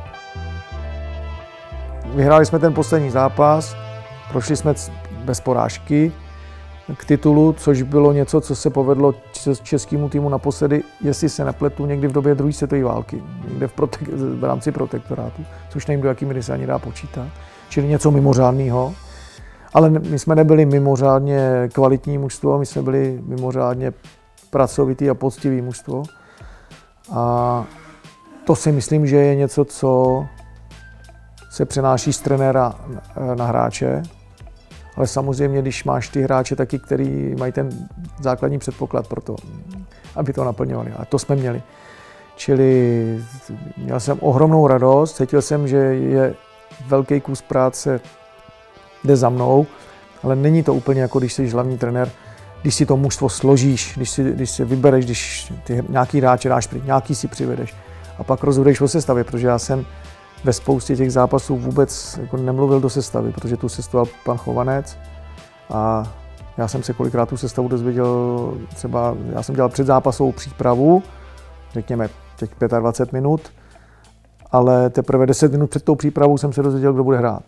Vyhráli jsme ten poslední zápas, prošli jsme bez porážky k titulu, což bylo něco, co se povedlo českému týmu naposledy, jestli se nepletu, někdy v době druhé světové války, někde v rámci protektorátu, což nevím, do jaký míry se ani dá počítat, čili něco mimořádného. Ale my jsme nebyli mimořádně kvalitní mužstvo, my jsme byli mimořádně pracovitý a poctivý mužstvo. A to si myslím, že je něco, co se přenáší z trenéra na hráče. Ale samozřejmě, když máš ty hráče taky, který mají ten základní předpoklad pro to, aby to naplňovali. A to jsme měli. Čili měl jsem ohromnou radost, cítil jsem, že je velký kus práce, jde za mnou, ale není to úplně jako když jsi hlavní trenér, když si to mužstvo složíš, když si vybereš, když ty nějaký hráče dáš pryč, nějaký si přivedeš a pak rozhoduješ o sestavě, protože já jsem ve spoustě těch zápasů vůbec jako nemluvil do sestavy, protože tu sestavoval pan Chovanec a já jsem se kolikrát tu sestavu dozvěděl, třeba já jsem dělal předzápasovou přípravu, řekněme těch 25 minut, ale teprve 10 minut před tou přípravou jsem se dozvěděl, kdo bude hrát.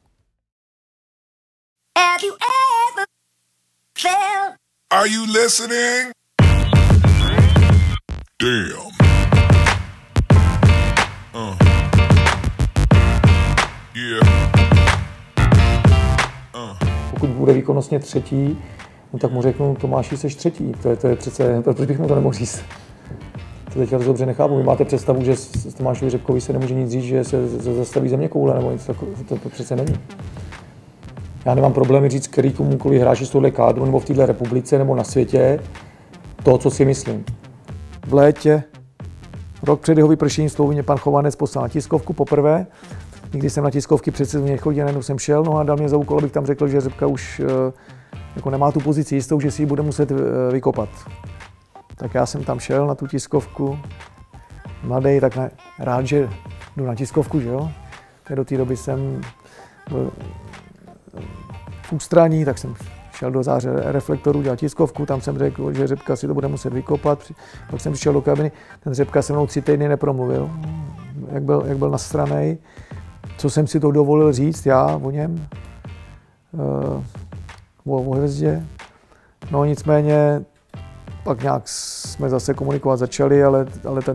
Are you listening? Damn. Yeah. Pokud bude výkonnostně třetí, no tak mu řeknu, Tomáši, seš třetí. To je přece, proč bych mu to nemohl říct? To teď to dobře nechápu. Vy máte představu, že s Tomášovi Řepkovi se nemůže nic říct, že se zastaví zeměkoule, nebo něco takového. To přece není. Já nemám problémy říct, který komukoliv hráči z tohle kádru, nebo v této republice, nebo na světě, to, co si myslím. V létě, rok před jeho vypršením smlouvy mě pan Chovanec poslal na tiskovku poprvé. Nikdy jsem na tiskovky přece nechodil, jenom jsem šel, no a dal mě za úkol, abych tam řekl, že Řepka už jako nemá tu pozici jistou, že si ji bude muset vykopat. Tak já jsem tam šel na tu tiskovku, mladý, tak rád, že jdu na tiskovku, že jo. Do té doby jsem byl v ústraní, tak jsem šel do záře reflektoru, dělal tiskovku, tam jsem řekl, že Řepka si to bude muset vykopat. Pak jsem přišel do kabiny, ten Řepka se mnou 3 týdny nepromluvil, jak byl nasranej. Co jsem si to dovolil říct já o něm, o Hvězdě. No nicméně, pak nějak jsme zase komunikovat začali, ale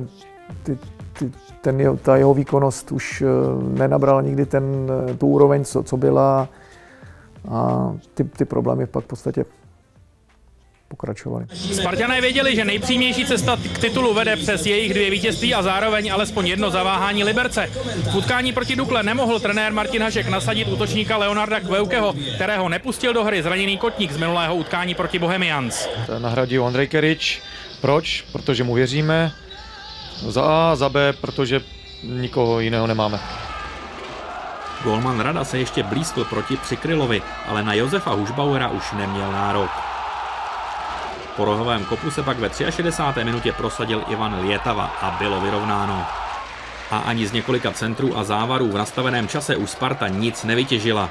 ta jeho výkonnost už nenabrala nikdy tu úroveň, co byla. A ty problémy pak v podstatě pokračovaly. Spartané věděli, že nejpřímější cesta k titulu vede přes jejich 2 vítězství a zároveň alespoň jedno zaváhání Liberce. V utkání proti Dukle nemohl trenér Martin Hašek nasadit útočníka Leonarda Kveukeho, kterého nepustil do hry zraněný kotník z minulého utkání proti Bohemians. Nahradil Ondrej Kerič. Proč? Protože mu věříme. Za A, za B, protože nikoho jiného nemáme. Golman Rada se ještě blízkl proti Přikrylovi, ale na Josefa Hušbauera už neměl nárok. Po rohovém kopu se pak ve 63. minutě prosadil Ivan Lietava a bylo vyrovnáno. A ani z několika centrů a závarů v nastaveném čase už Sparta nic nevytěžila.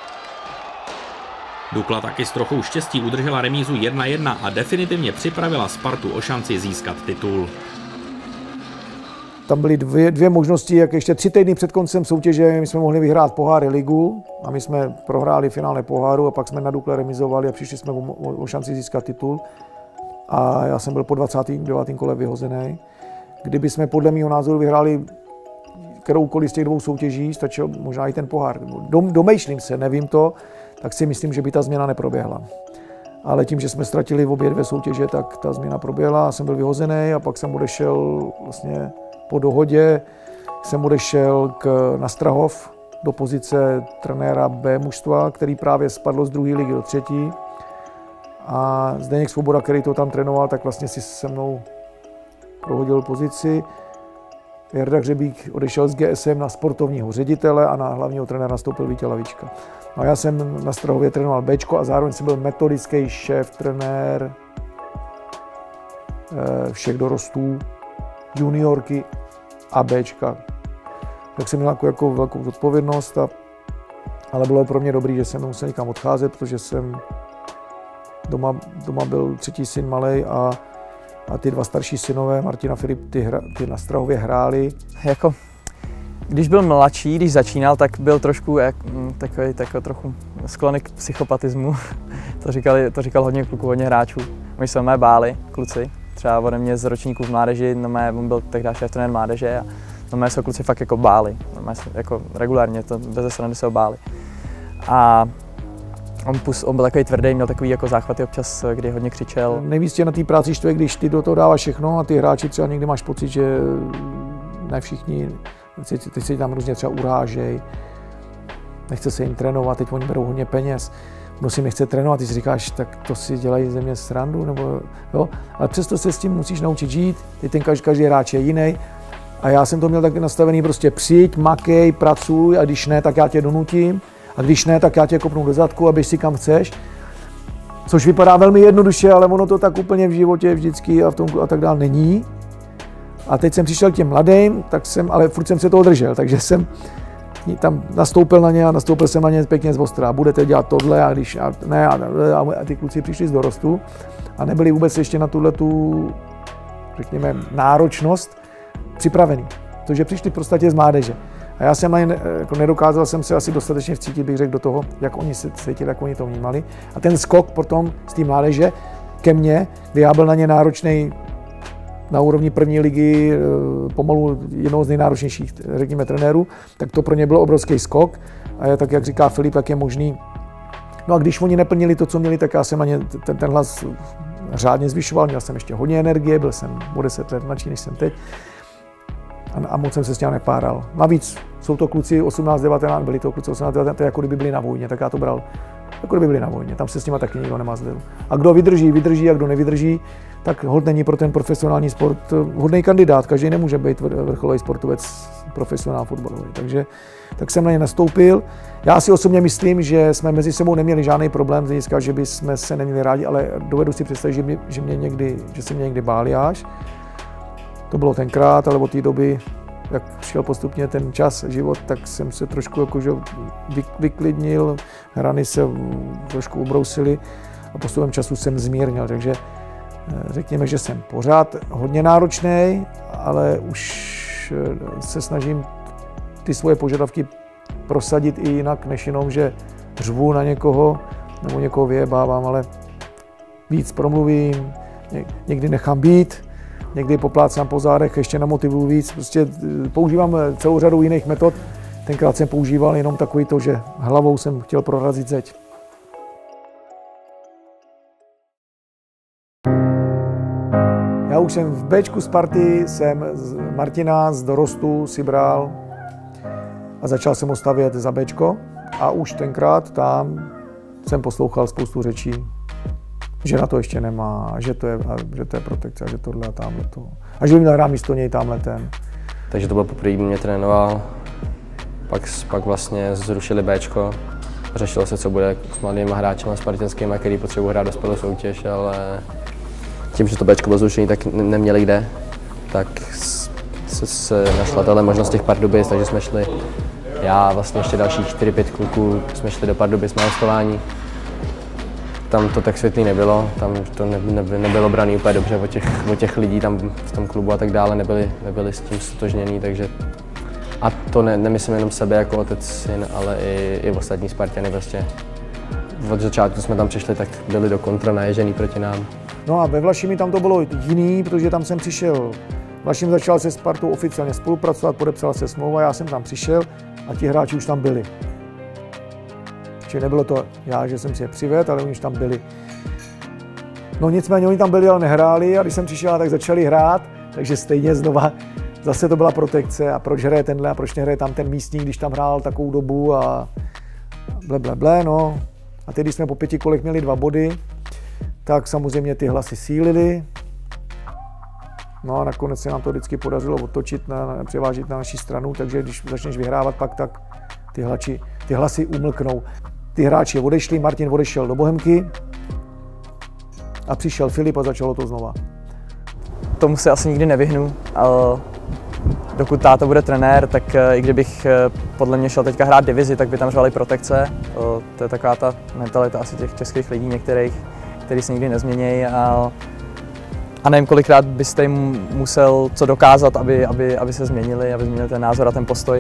Dukla taky s trochou štěstí udržela remízu 1-1 a definitivně připravila Spartu o šanci získat titul. Tam byly dvě možnosti, jak ještě 3 týdny před koncem soutěže my jsme mohli vyhrát poháry ligu a my jsme prohráli finále poháru a pak jsme na Dukle remizovali a přišli jsme o šanci získat titul. A já jsem byl po 29. kole vyhozený. Kdyby jsme podle mého názoru vyhráli kteroukoliv z těch 2 soutěží, stačil možná i ten pohár. Domýšlím se, nevím to, tak si myslím, že by ta změna neproběhla. Ale tím, že jsme ztratili obě 2 soutěže, tak ta změna proběhla, jsem byl vyhozený a pak jsem odešel vlastně po dohodě, jsem odešel na Strahov do pozice trenéra B mužstva, který právě spadl z 2. ligy do 3. A Zdeněk Svoboda, který to tam trénoval, tak vlastně si se mnou prohodil pozici. Jarda Hřebík odešel z GSM na sportovního ředitele a na hlavního trenéra nastoupil Vítě Lavička. No a já jsem na Strahově trénoval Bčko a zároveň jsem byl metodický šéf, trenér všech dorostů, juniorky a Bčka. Tak jsem měl jako velkou zodpovědnost, ale bylo pro mě dobrý, že jsem nemusel nikam odcházet, protože jsem doma byl 3. syn malej a ty 2 starší synové, Martin a Filip, ty na Strahově hráli. Jako, když byl mladší, když začínal, tak byl trošku takový trochu sklony k psychopatismu. to říkal hodně kluků, hodně hráčů. Oni se mé báli, kluci, třeba ode mě z ročníků v mládeži, on byl tehdy šéf trenér mládeže a mé se kluci fakt jako báli, jako regulárně, to bez srandy se ho báli. A on byl takový tvrdý, měl takový jako záchvaty občas, kdy hodně křičel. Nejvíc tě na té práci štve, když ty do toho dáváš všechno a ty hráči třeba někdy máš pocit, že ne všichni, ty se tam různě třeba urážej, nechce se jim trénovat, teď oni berou hodně peněz, kdo si nechce trénovat, ty si říkáš, tak to si dělají ze mě srandu, nebo jo, ale přesto se s tím musíš naučit žít, teď ten každý hráč je jiný. A já jsem to měl taky nastavený, prostě přijď, makej, pracuj a když ne, tak já tě donutím. A když ne, tak já tě kopnu do zadku a běž si kam chceš. Což vypadá velmi jednoduše, ale ono to tak úplně v životě vždycky a v tom a tak dál není. A teď jsem přišel k těm mladým, ale furt jsem se toho držel, takže jsem tam nastoupil na ně a nastoupil jsem na ně pěkně z ostra. Budete dělat tohle a když ne a ty kluci přišli z dorostu a nebyli vůbec ještě na tuhletu, řekněme, náročnost připravený. Protože přišli v podstatě z mládeže. A já jsem jako nedokázal jsem se asi dostatečně vcítit, bych řekl, do toho, jak oni se cítili, jak oni to vnímali. A ten skok potom z té mládeže ke mně, kdy já byl na ně náročný na úrovni 1. ligy, pomalu jednoho z nejnáročnějších, řekněme, trenérů, tak to pro ně byl obrovský skok. A tak, jak říká Filip, tak je možný. No a když oni neplnili to, co měli, tak já jsem na ně ten hlas řádně zvyšoval, měl jsem ještě hodně energie, byl jsem o 10 let mladší, než jsem teď. A moc jsem se s tím nepáral. Navíc jsou to kluci 18-19, byli to kluci 18-19, to je jako kdyby byli na vojně, tak já to bral, jako kdyby byli na vojně, tam se s nima taky nikdo nemazlil. A kdo vydrží, a kdo nevydrží, tak hod není pro ten profesionální sport vhodný kandidát, každý nemůže být vrcholový sportovec, profesionál fotbalový, takže tak jsem na ně nastoupil. Já si osobně myslím, že jsme mezi sebou neměli žádný problém z hlediska, že bychom se neměli rádi, ale dovedu si představit, že se mě někdy báli až. To bylo tenkrát, ale od té doby, jak šel postupně ten čas, život, tak jsem se trošku jakože vyklidnil, hrany se trošku ubrousily a postupem času jsem zmírnil, takže řekněme, že jsem pořád hodně náročný, ale už se snažím ty svoje požadavky prosadit i jinak, než jenom, že řvu na někoho nebo někoho vyjebávám, ale víc promluvím, někdy nechám být, někdy poplácám po zádech, ještě namotivuju víc. Prostě používám celou řadu jiných metod. Tenkrát jsem používal jenom takový to, že hlavou jsem chtěl prorazit zeď. Já už jsem v Bčku Sparty, jsem Martina z dorostu si bral a začal jsem ho stavět za Bčko. A už tenkrát tam jsem poslouchal spoustu řečí, že na to ještě nemá, že to je protekce, že tohle a tamhle to. A že by měl hrát místo něj tamhle ten. Takže to bylo poprvé, kdy mě trénoval, pak vlastně zrušili Bčko. Řešilo se, co bude s mladými hráči spartanskými, který potřebují hrát dospělou soutěž, ale tím, že to Bčko bylo zrušené, tak neměli kde. Tak se našla tahle možnost těch Pardubic, takže jsme šli, já vlastně ještě dalších 4-5 kluků, jsme šli do Pardubic na hostování. Tam to tak světlý nebylo, tam to nebylo braný úplně dobře od těch lidí tam v tom klubu a tak dále, nebyli s tím stotožnění, takže a to nemyslím jenom sebe jako otec, syn, ale i ostatní Spartany prostě. Od začátku jsme tam přišli, tak byli do kontra naježený proti nám. No a ve Vlašimi tam to bylo jiný, protože tam jsem přišel. Vlašim začal se Spartou oficiálně spolupracovat, podepsala se smlouva, já jsem tam přišel a ti hráči už tam byli. Čili nebylo to já, že jsem si je přivedl, ale oni už tam byli. No nicméně oni tam byli, ale nehráli a když jsem přišel, tak začali hrát, takže stejně znova zase to byla protekce a proč hraje tenhle a proč nehraje tam ten místní, když tam hrál takovou dobu a ble, no. A teď, když jsme po 5 kolech měli 2 body, tak samozřejmě ty hlasy sílily. No a nakonec se nám to vždycky podařilo otočit, převážit na naši stranu, takže když začneš vyhrávat pak, tak ty hlasy umlknou. Ty hráči odešli, Martin odešel do Bohemky a přišel Filip a začalo to znova. Tomu se asi nikdy nevyhnu, ale dokud táta bude trenér, tak i kdybych podle mě šel teďka hrát divizi, tak by tam řvali protekce. To je taková ta mentalita asi těch českých lidí některých, který se nikdy nezměnějí. A nevím, kolikrát byste jim musel co dokázat, aby se změnili, aby změnili ten názor a ten postoj.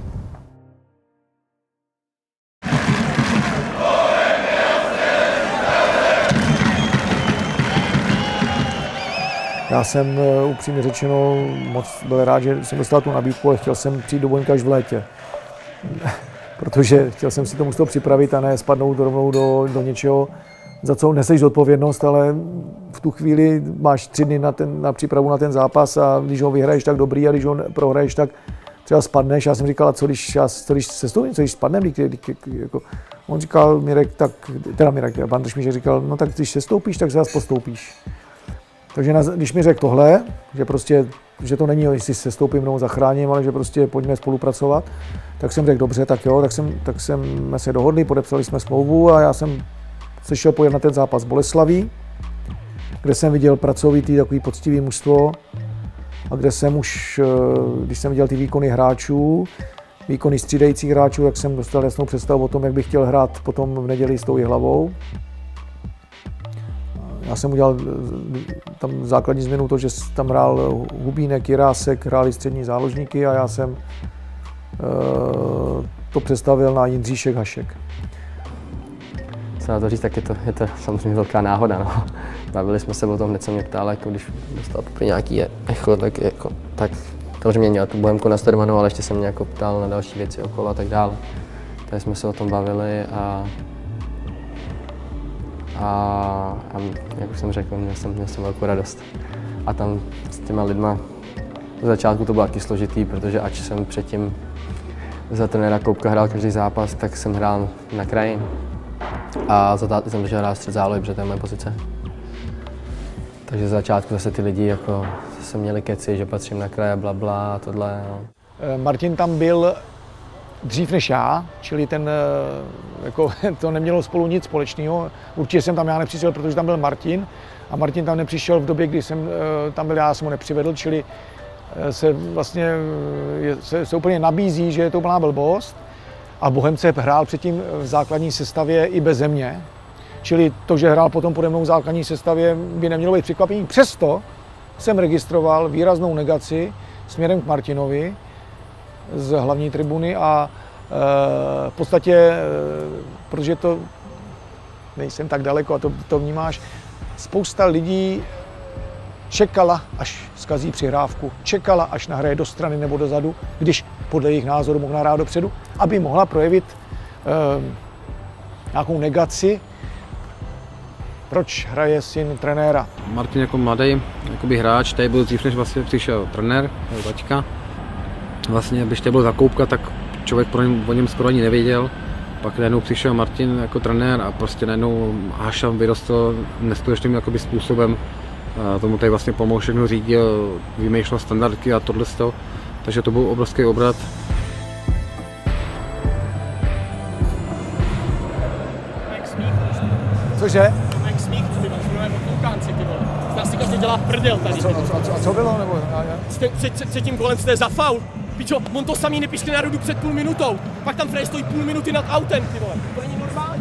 Já jsem upřímně řečeno moc byl rád, že jsem dostal tu nabídku, ale chtěl jsem přijít do Bohemky až v létě. Protože chtěl jsem si to musel připravit a ne spadnout rovnou do něčeho, za co neseš zodpovědnost, ale v tu chvíli máš 3 dny na přípravu na ten zápas a když ho vyhraješ, tak dobrý, a když ho prohraješ, tak třeba spadneš. Já jsem říkal, a co když sestoupím, co když spadnem? Jako, on říkal, pan Držmíšek říkal, no tak když sestoupíš, tak zase postoupíš. Takže když mi řekl tohle, že to není, jestli sestoupím mnou zachráním, ale že prostě pojďme spolupracovat, tak jsem řekl dobře, tak jo, tak jsme se dohodli, podepsali jsme smlouvu a já jsem se šel pojet na ten zápas Boleslaví, kde jsem viděl pracovitý, takový poctivý mužstvo a kde jsem už, když jsem viděl ty výkony hráčů, výkony střídajících hráčů, tak jsem dostal jasnou představu o tom, jak bych chtěl hrát potom v neděli s tou Jihlavou. Já jsem udělal tam základní změnu to, že tam hrál Hubínek, Jirásek, hráli střední záložníky a já jsem to představil na Jindříšek, Hašek. Co na to říct, tak je to samozřejmě velká náhoda. No. Bavili jsme se o tom, hned se mě ptal, jako když dostal poprvé nějaký echo, tak samozřejmě měl tu Bohemku nastudovanou, ale ještě se mě jako ptal na další věci okolo a tak dále. Takže jsme se o tom bavili a jak už jsem řekl, měl jsem velkou radost. A tam s těma lidma v začátku to bylo taky složitý, protože ač jsem předtím za trenéra Koupka hrál každý zápas, tak jsem hrál na kraji. A za táty jsem začal hrát střed zálohy, protože to je moje pozice. Takže za začátku zase ty lidi jako zase měli keci, že patřím na kraj a blabla a tohle. No. Martin tam byl dřív než já, čili jako, to nemělo spolu nic společného. Určitě jsem tam já nepřišel, protože tam byl Martin a Martin tam nepřišel v době, kdy jsem tam byl, já jsem ho nepřivedl, čili se vlastně se úplně nabízí, že je to úplná blbost. A Bohemce hrál předtím v základní sestavě i beze mě, čili to, že hrál potom pode mnou v základní sestavě, by nemělo být překvapení. Přesto jsem registroval výraznou negaci směrem k Martinovi z hlavní tribuny a v podstatě, protože to nejsem tak daleko a to vnímáš, spousta lidí čekala, až zkazí přihrávku, čekala, až nahraje do strany nebo dozadu, když podle jejich názoru mohla hrát dopředu, aby mohla projevit nějakou negaci, proč hraje syn trenéra. Martin jako mladý hráč, tady byl dřív, než vlastně přišel trenér, taťka. Vlastně, když tady byl za Koupka, tak člověk o něm skoro ani nevěděl. Pak najednou přišel Martin jako trenér a prostě najednou Haša vyrostl neskutečným způsobem. A tomu tady vlastně pomohl, všechno řídil, vymýšlel standardky a tohle. Takže to byl obrovský obrat. Cože? Smích, ty vole, koukánci, ty vole. prostě dělá prdel tady. A co bylo? Nebo, před tím golem jste za faul. Pičo, on to samý nepišli na rodu před půl minutou. Pak tam Frej stojí půl minuty nad autem, ty vole. To není normální.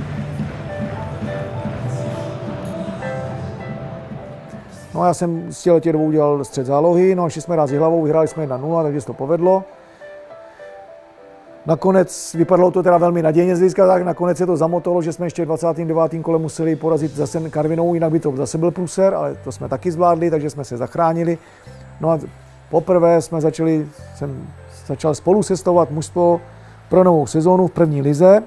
No a já jsem z těch dvou udělal střed zálohy, no a šli jsme rázi hlavou, vyhráli jsme 1-0, takže se to povedlo. Nakonec vypadalo to teda velmi nadějně z hlediska, tak nakonec se to zamotalo, že jsme ještě v 29. kole museli porazit zase Karvinou, jinak by to zase byl průser, ale to jsme taky zvládli, takže jsme se zachránili. No a poprvé jsem začal spolu sestavovat mužstvo pro novou sezónu v první lize.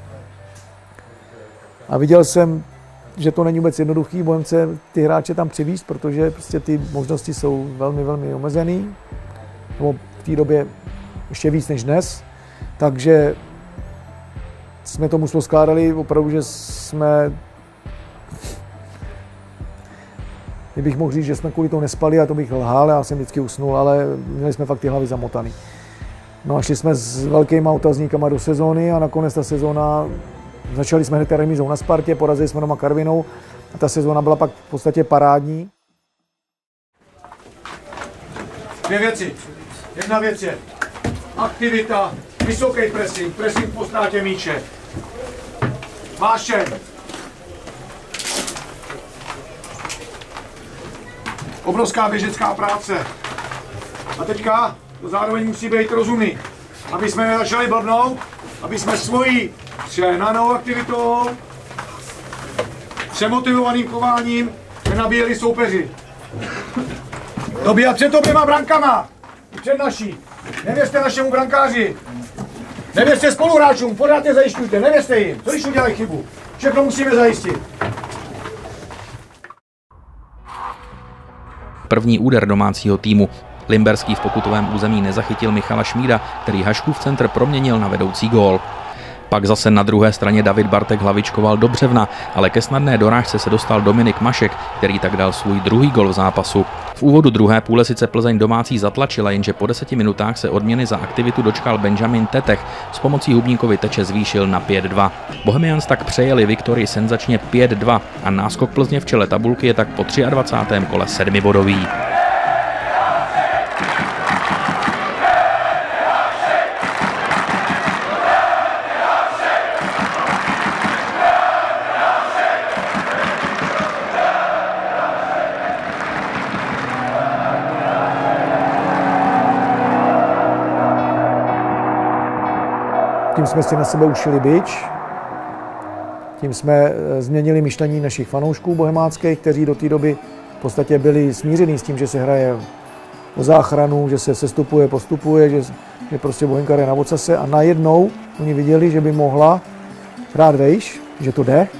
A viděl jsem, že to není vůbec jednoduchý, Bohemce ty hráče tam přivízt, protože prostě ty možnosti jsou velmi, velmi omezený. Nebo v té době ještě víc než dnes. Takže jsme to mužstvo skládali opravdu, že jsme, kdybych mohl říct, že jsme kvůli tomu nespali, a to bych lhal, já jsem vždycky usnul, ale měli jsme fakt ty hlavy zamotaný. No a šli jsme s velkýma otazníkama do sezóny a nakonec ta sezóna, začali jsme hned remízou na Spartě, porazili jsme doma Karvinou a ta sezóna byla pak v podstatě parádní. Dvě věci. Jedna věc je aktivita, vysoký pressing po ztrátě míče. Mášem. Obrovská běžecká práce. A teďka to zároveň musí být rozumný. Aby jsme nezačali blbnout, aby jsme svojí trénanou aktivitou, přemotivovaným chováním nenabíjeli soupeři. Dobíjat před oběma brankama, před naší. Nevěřte našemu brankáři. Nevěřte spoluhráčům, pořád je zajišťujte, nevěřte jim. Co když udělají chybu? Všechno musíme zajistit. První úder domácího týmu. Limberský v pokutovém území nezachytil Michala Šmída, který Haškův centr proměnil na vedoucí gól. Pak zase na druhé straně David Bartek hlavičkoval do břevna, ale ke snadné dorážce se dostal Dominik Mašek, který tak dal svůj druhý gól v zápasu. V úvodu druhé půle sice Plzeň domácí zatlačila, jenže po 10 minutách se odměny za aktivitu dočkal Benjamin Tetech, s pomocí Hubníkovy Teče zvýšil na 5-2. Bohemians tak přejeli viktorii senzačně 5-2 a náskok Plzně v čele tabulky je tak po 23. kole 7bodový. Tím jsme si na sebe ušili bič, tím jsme změnili myšlení našich fanoušků bohemáckých, kteří do té doby v podstatě byli smíření s tím, že se hraje o záchranu, že se sestupuje, postupuje, že prostě Bohemka hraje na ocase a najednou oni viděli, že by mohla hrát vejš, že to jde,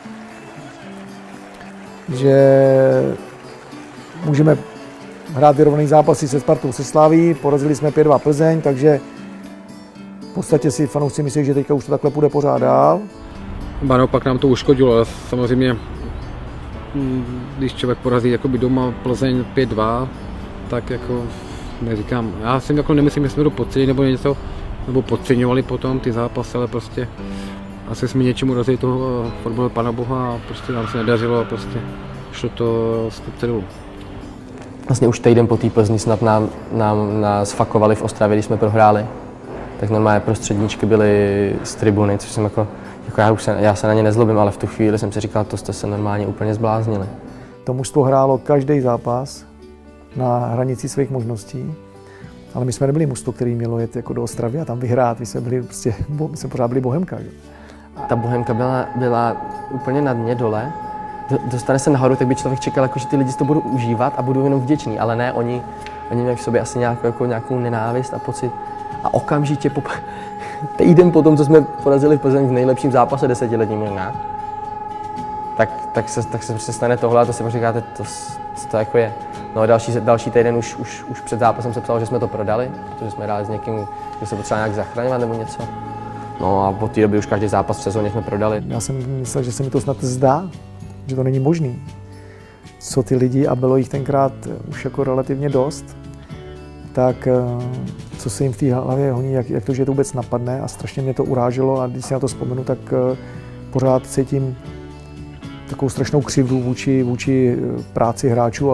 že můžeme hrát vyrovnaný zápasy se Spartou, se Slaví, porazili jsme 5-2 Plzeň, takže v podstatě si fanoušci myslí, že teďka už to takhle půjde pořád dál. Naopak nám to uškodilo, ale samozřejmě, když člověk porazí jakoby doma Plzeň 5-2, tak jako neříkám, já si jako nemyslím, že jsme to podcenili nebo něco, nebo podceňovali potom ty zápasy, ale prostě asi jsme něčemu razili toho fotbalu Pana Boha a prostě nám se nedařilo a prostě šlo to z cedulu. Vlastně už týden po té Plzni snad nás fakovali v Ostravě, když jsme prohráli. Tak normálně prostředníčky byly z tribuny, což jsem jako já se na ně nezlobím, ale v tu chvíli jsem si říkal, to jste se normálně úplně zbláznili. To mužstvo hrálo každý zápas na hranici svých možností, ale my jsme nebyli mužstvo, který mělo jet jako do Ostravy a tam vyhrát, my jsme pořád byli Bohemka. Že? Ta Bohemka byla úplně na dně dole, dostane se nahoru, tak by člověk čekal, jako, že ty lidi to budou užívat a budou jenom vděční, ale ne, oni měli v sobě asi nějakou nenávist a pocit. A okamžitě týden potom, co jsme porazili v Plzeň v nejlepším zápase desetiletím jinak, tak se prostě stane tohle a to si pak říkáte, to jako je. No a další týden už před zápasem se psalo, že jsme to prodali, protože jsme hráli s někým, kdo se potřeba nějak zachraňovat nebo něco. No a od té doby už každý zápas v sezóně jsme prodali. Já jsem myslel, že se mi to snad zdá, že to není možný. Co ty lidi, a bylo jich tenkrát už jako relativně dost, tak co se jim v té hlavě honí, jak to, že to vůbec napadne a strašně mě to uráželo a když si na to vzpomenu, tak pořád cítím takovou strašnou křivdu vůči práci hráčů a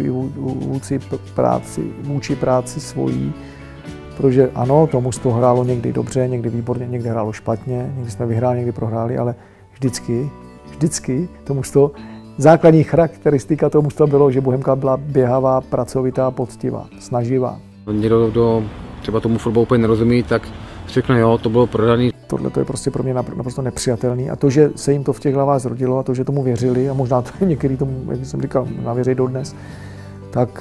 vůči práci svojí. Protože ano, to mužstvo hrálo někdy dobře, někdy výborně, někdy hrálo špatně, někdy jsme vyhráli, někdy prohráli, ale vždycky to mužstvo, základní charakteristika toho mužstva bylo, že Bohemka byla běhavá, pracovitá, poctivá, snaživá. Někdo, kdo třeba tomu fotbalu úplně nerozumí, tak řekne, jo, to bylo prodaný. Tohle to je prostě pro mě naprosto nepřijatelný a to, že se jim to v těch hlavách zrodilo a to, že tomu věřili a možná to některý tomu, jak jsem říkal, navěří dodnes, tak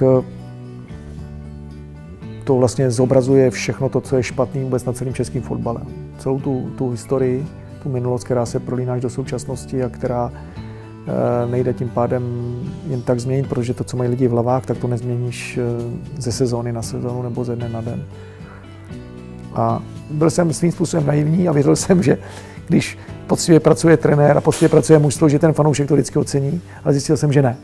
to vlastně zobrazuje všechno to, co je špatný vůbec na celém českém fotbale. Celou tu historii, tu minulost, která se prolíná až do současnosti a která nejde tím pádem jen tak změnit, protože to, co mají lidi v hlavách, tak to nezměníš ze sezóny na sezónu nebo ze dne na den. A byl jsem svým způsobem naivní a věřil jsem, že když poctivě pracuje trenér a poctivě pracuje mužstvo, že ten fanoušek to vždycky ocení, ale zjistil jsem, že ne.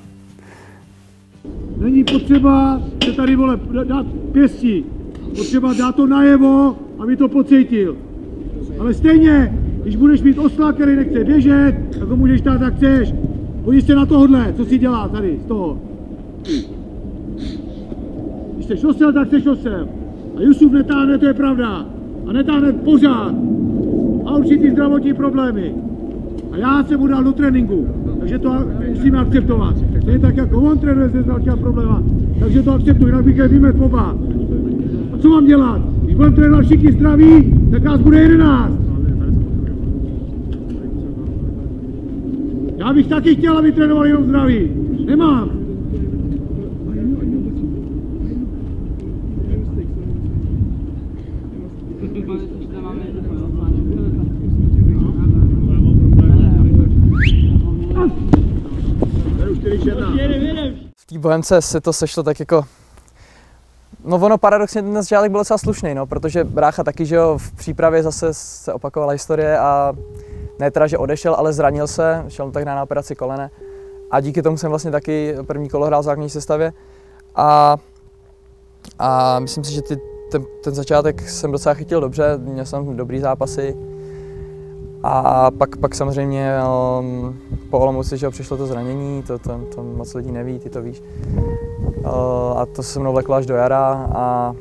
Není potřeba se tady dát pěstí. Potřeba dát to najevo, aby to pocítil. Ale stejně, když budeš mít osla, který nechce běžet, tak ho můžeš dát, jak chceš. Podívej se na tohle, co si dělá tady z toho. Když jsi osel, tak jsi osel. A Jusuf netáhne, to je pravda. A netáhne pořád. A určitý zdravotní problémy. A já se mu dal do tréninku. Takže to musíme akceptovat. To je tak, jako on trénuje se zdravotního probléma. Takže to akceptuji, jinak bych je vymet oba. A co mám dělat? Když budeme trénovat všichni zdraví, tak nás bude 11. Já bych taky chtěl, aby trénovali jenom zdraví. Nemám. V té Bohemce se to sešlo tak jako... No ono paradoxně ten začátek byl docela slušný, no, protože brácha taky, že jo, v přípravě zase se opakovala historie a ne teda, že odešel, ale zranil se, šel tak na operaci kolene a díky tomu jsem vlastně taky první kolo hrál v základní sestavě a myslím si, že ten začátek jsem docela chytil dobře, měl jsem dobrý zápasy a pak samozřejmě po Olomouci, že jo, přišlo to zranění, to moc lidí neví, ty to víš. A to se mnou vleklo až do jara a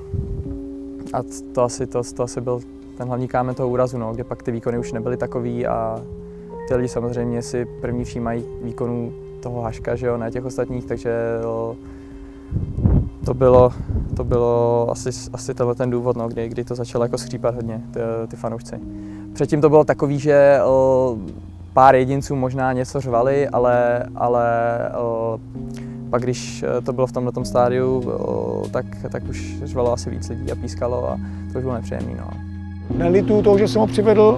to asi byl ten hlavní kámen toho úrazu, no, kde pak ty výkony už nebyly takový a ty lidi samozřejmě si první všímají výkonů toho Haška, že jo, ne těch ostatních, takže to bylo asi tenhle ten důvod, no, kdy to začalo jako skřípat hodně, ty fanoušci. Předtím to bylo takový, že pár jedinců možná něco řvali, ale pak když to bylo v tomhletom stádiu, tak už řvalo asi víc lidí a pískalo a to už bylo nepříjemný. No. Nelituju toho, že jsem ho přivedl,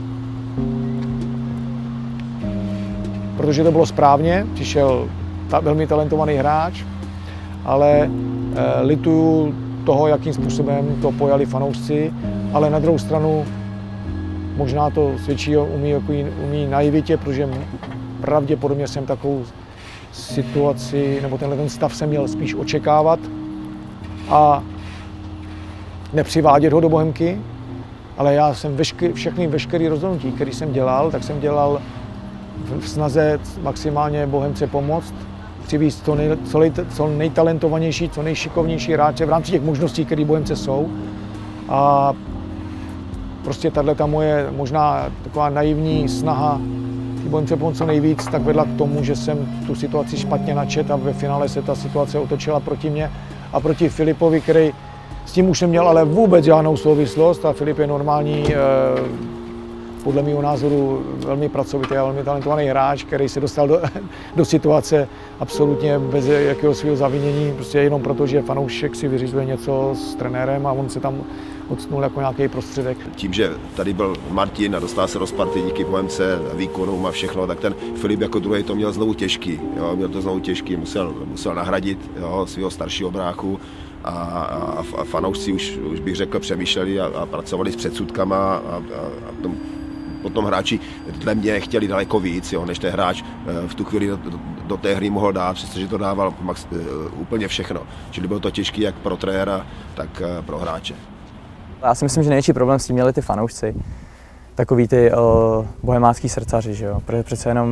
protože to bylo správně, přišel velmi talentovaný hráč, ale lituju toho, jakým způsobem to pojali fanoušci, ale na druhou stranu možná to svědčí o umí naivitě, protože pravděpodobně jsem takovou situaci, nebo tenhle stav jsem měl spíš očekávat a nepřivádět ho do Bohemky, ale já jsem veškerý rozhodnutí, který jsem dělal, tak jsem dělal v snaze maximálně Bohemce pomoct, přivést co nejtalentovanější, co nejšikovnější hráče v rámci těch možností, které Bohemce jsou. A prostě tato moje možná taková naivní snaha Bohemce pomoct co nejvíc, tak vedla k tomu, že jsem tu situaci špatně načet a ve finále se ta situace otočila proti mě a proti Filipovi, který s tím už neměl ale vůbec žádnou souvislost a Filip je normální, podle mého názoru velmi pracovitý a velmi talentovaný hráč, který se dostal do situace absolutně bez jakého svého zavinění, prostě jenom proto, že fanoušek si vyřizuje něco s trenérem a on se tam odstnul jako nějaký prostředek. Tím, že tady byl Martin a dostal se do Sparty díky Bohemce, výkonům a všechno, tak ten Filip jako druhý to měl znovu těžký. Jo, měl to znovu těžký, musel nahradit svého staršího bráchu a fanoušci už bych řekl přemýšleli a pracovali s předsudkama a potom hráči dle mě chtěli daleko víc, jo, než ten hráč v tu chvíli do té hry mohl dát, přestože to dával úplně všechno. Čili bylo to těžké jak pro trenéra, tak pro hráče. Já si myslím, že největší problém s tím měli ty fanoušci. Takový ty bohemácký srdcaři, že jo. Protože přece jenom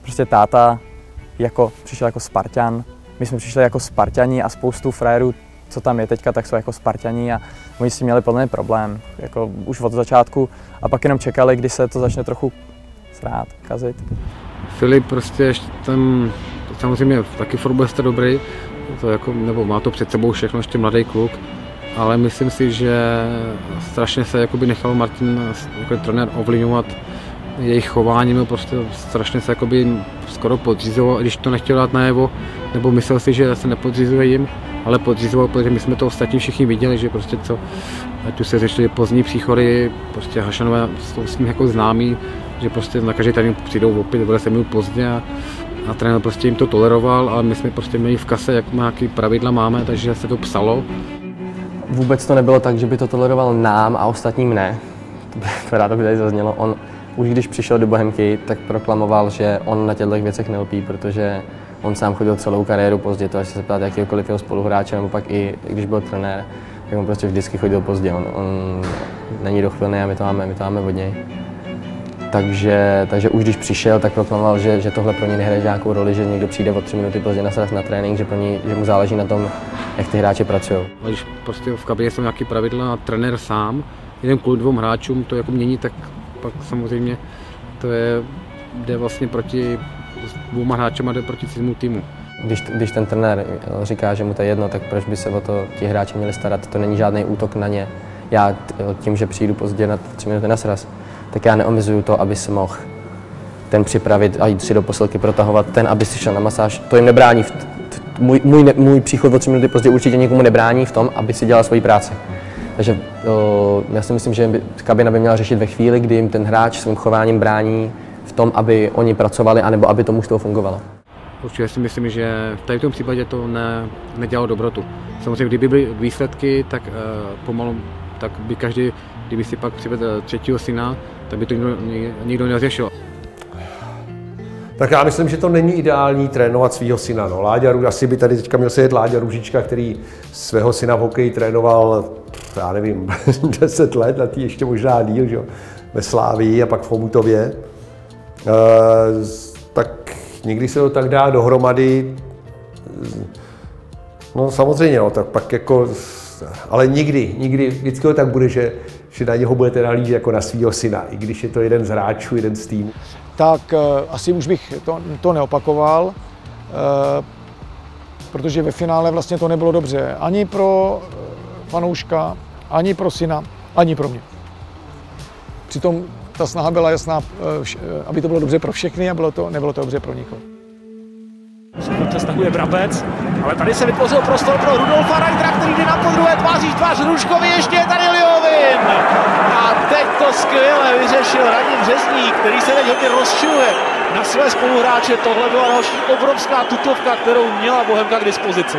prostě táta přišel jako Spartan, my jsme přišli jako Spartani a spoustu frajerů, co tam je teďka, tak jsou jako Spartani a oni si měli plný problém, jako už od začátku a pak jenom čekali, kdy se to začne trochu srát, kazit. Filip prostě tam samozřejmě taky fotbalista dobrý, to jako, nebo má to před sebou všechno, ještě mladý kluk, ale myslím si, že strašně se jakoby nechal Martin jako trenér ovlivňovat jejich chováním, prostě strašně se jakoby skoro podřizoval, když to nechtěl dát najevo, nebo myslel si, že se nepodřizuje jim, ale podřizoval, protože my jsme to ostatní všichni viděli, že prostě ať tu se řešili pozdní příchody, prostě Hašanové jsou s ním jako známí, že prostě na každý trénink přijdou opět, bude se minut pozdě a trenér prostě jim to toleroval, ale my jsme prostě měli v kase, jaký pravidla máme, takže se to psalo. Vůbec to nebylo tak, že by to toleroval nám a ostatním ne. To rád tady zaznělo. On už když přišel do Bohemky, tak proklamoval, že on na těchto věcech nelpí, protože on sám chodil celou kariéru pozdě, to až se ptát jakýkoliv jeho spoluhráče, nebo pak i když byl trenér, tak on prostě vždycky chodil pozdě. On není dochvilný a my to máme od něj. Takže už když přišel, tak proklamoval, že tohle pro něj nehraje žádnou roli, že někdo přijde o 3 minuty pozdě na trénink, že mu záleží na tom, jak ty hráči pracují. Když prostě v kabině jsou nějaké pravidla a trenér sám, jeden kvůli 2 hráčům to jako mění, tak pak samozřejmě to jde vlastně proti 2 hráčům a jde proti celému týmu. Když ten trenér říká, že mu to je jedno, tak proč by se o to ti hráči měli starat? To není žádný útok na ně. Já tím, že přijdu pozdě na 3 minuty na sraz, tak já neomezuju to, aby se mohl ten připravit a jít si do posilky protahovat, ten, aby si šel na masáž. To jim nebrání. Můj příchod o 3 minuty pozdě určitě nikomu nebrání v tom, aby si dělal svoji práci. Takže já si myslím, že kabina by měla řešit ve chvíli, kdy jim ten hráč svým chováním brání v tom, aby oni pracovali, anebo aby to mužstvo fungovalo. Určitě si myslím, že v tom případě to nedělalo dobrotu. Samozřejmě, kdyby byly výsledky, tak pomalu, tak by každý, kdyby si pak přivedl 3. syna, tak by to nikdo neřešil. Tak já myslím, že to není ideální trénovat svého syna. No, asi by tady teďka měl sedět Láďa Růžička, který svého syna v hokeji trénoval, já nevím, 10 let, a ty ještě možná díl, že? Ve Slávii a pak v Chomutově. Tak někdy se to tak dá dohromady. No samozřejmě, no, tak pak jako, ale nikdy, vždycky to tak bude, že na něho budete nahlížet jako na svého syna, i když je to jeden z hráčů, jeden z týmu. Tak asi už bych to neopakoval, protože ve finále vlastně to nebylo dobře ani pro fanouška, ani pro syna, ani pro mě. Přitom ta snaha byla jasná, aby to bylo dobře pro všechny a nebylo to dobře pro nikoho. Se stahuje Brabec, ale tady se vytvořil prostor pro Rudolfa Reitera, který jde na podruhé tváří v tvář Hruškovi, ještě je tady Liovin. A teď to skvěle vyřešil Radim Řezník, který se teď hodně rozčiluje na své spoluhráče. Tohle byla další obrovská tutovka, kterou měla Bohemka k dispozici.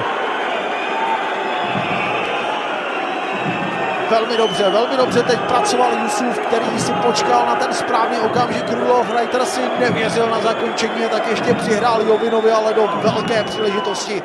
Velmi dobře teď pracoval Jusuf, který si počkal na ten správný okamžik. Rudolf Reiter si nevěřil na zakončení, tak ještě přihrál Jovinovi, ale do velké příležitosti.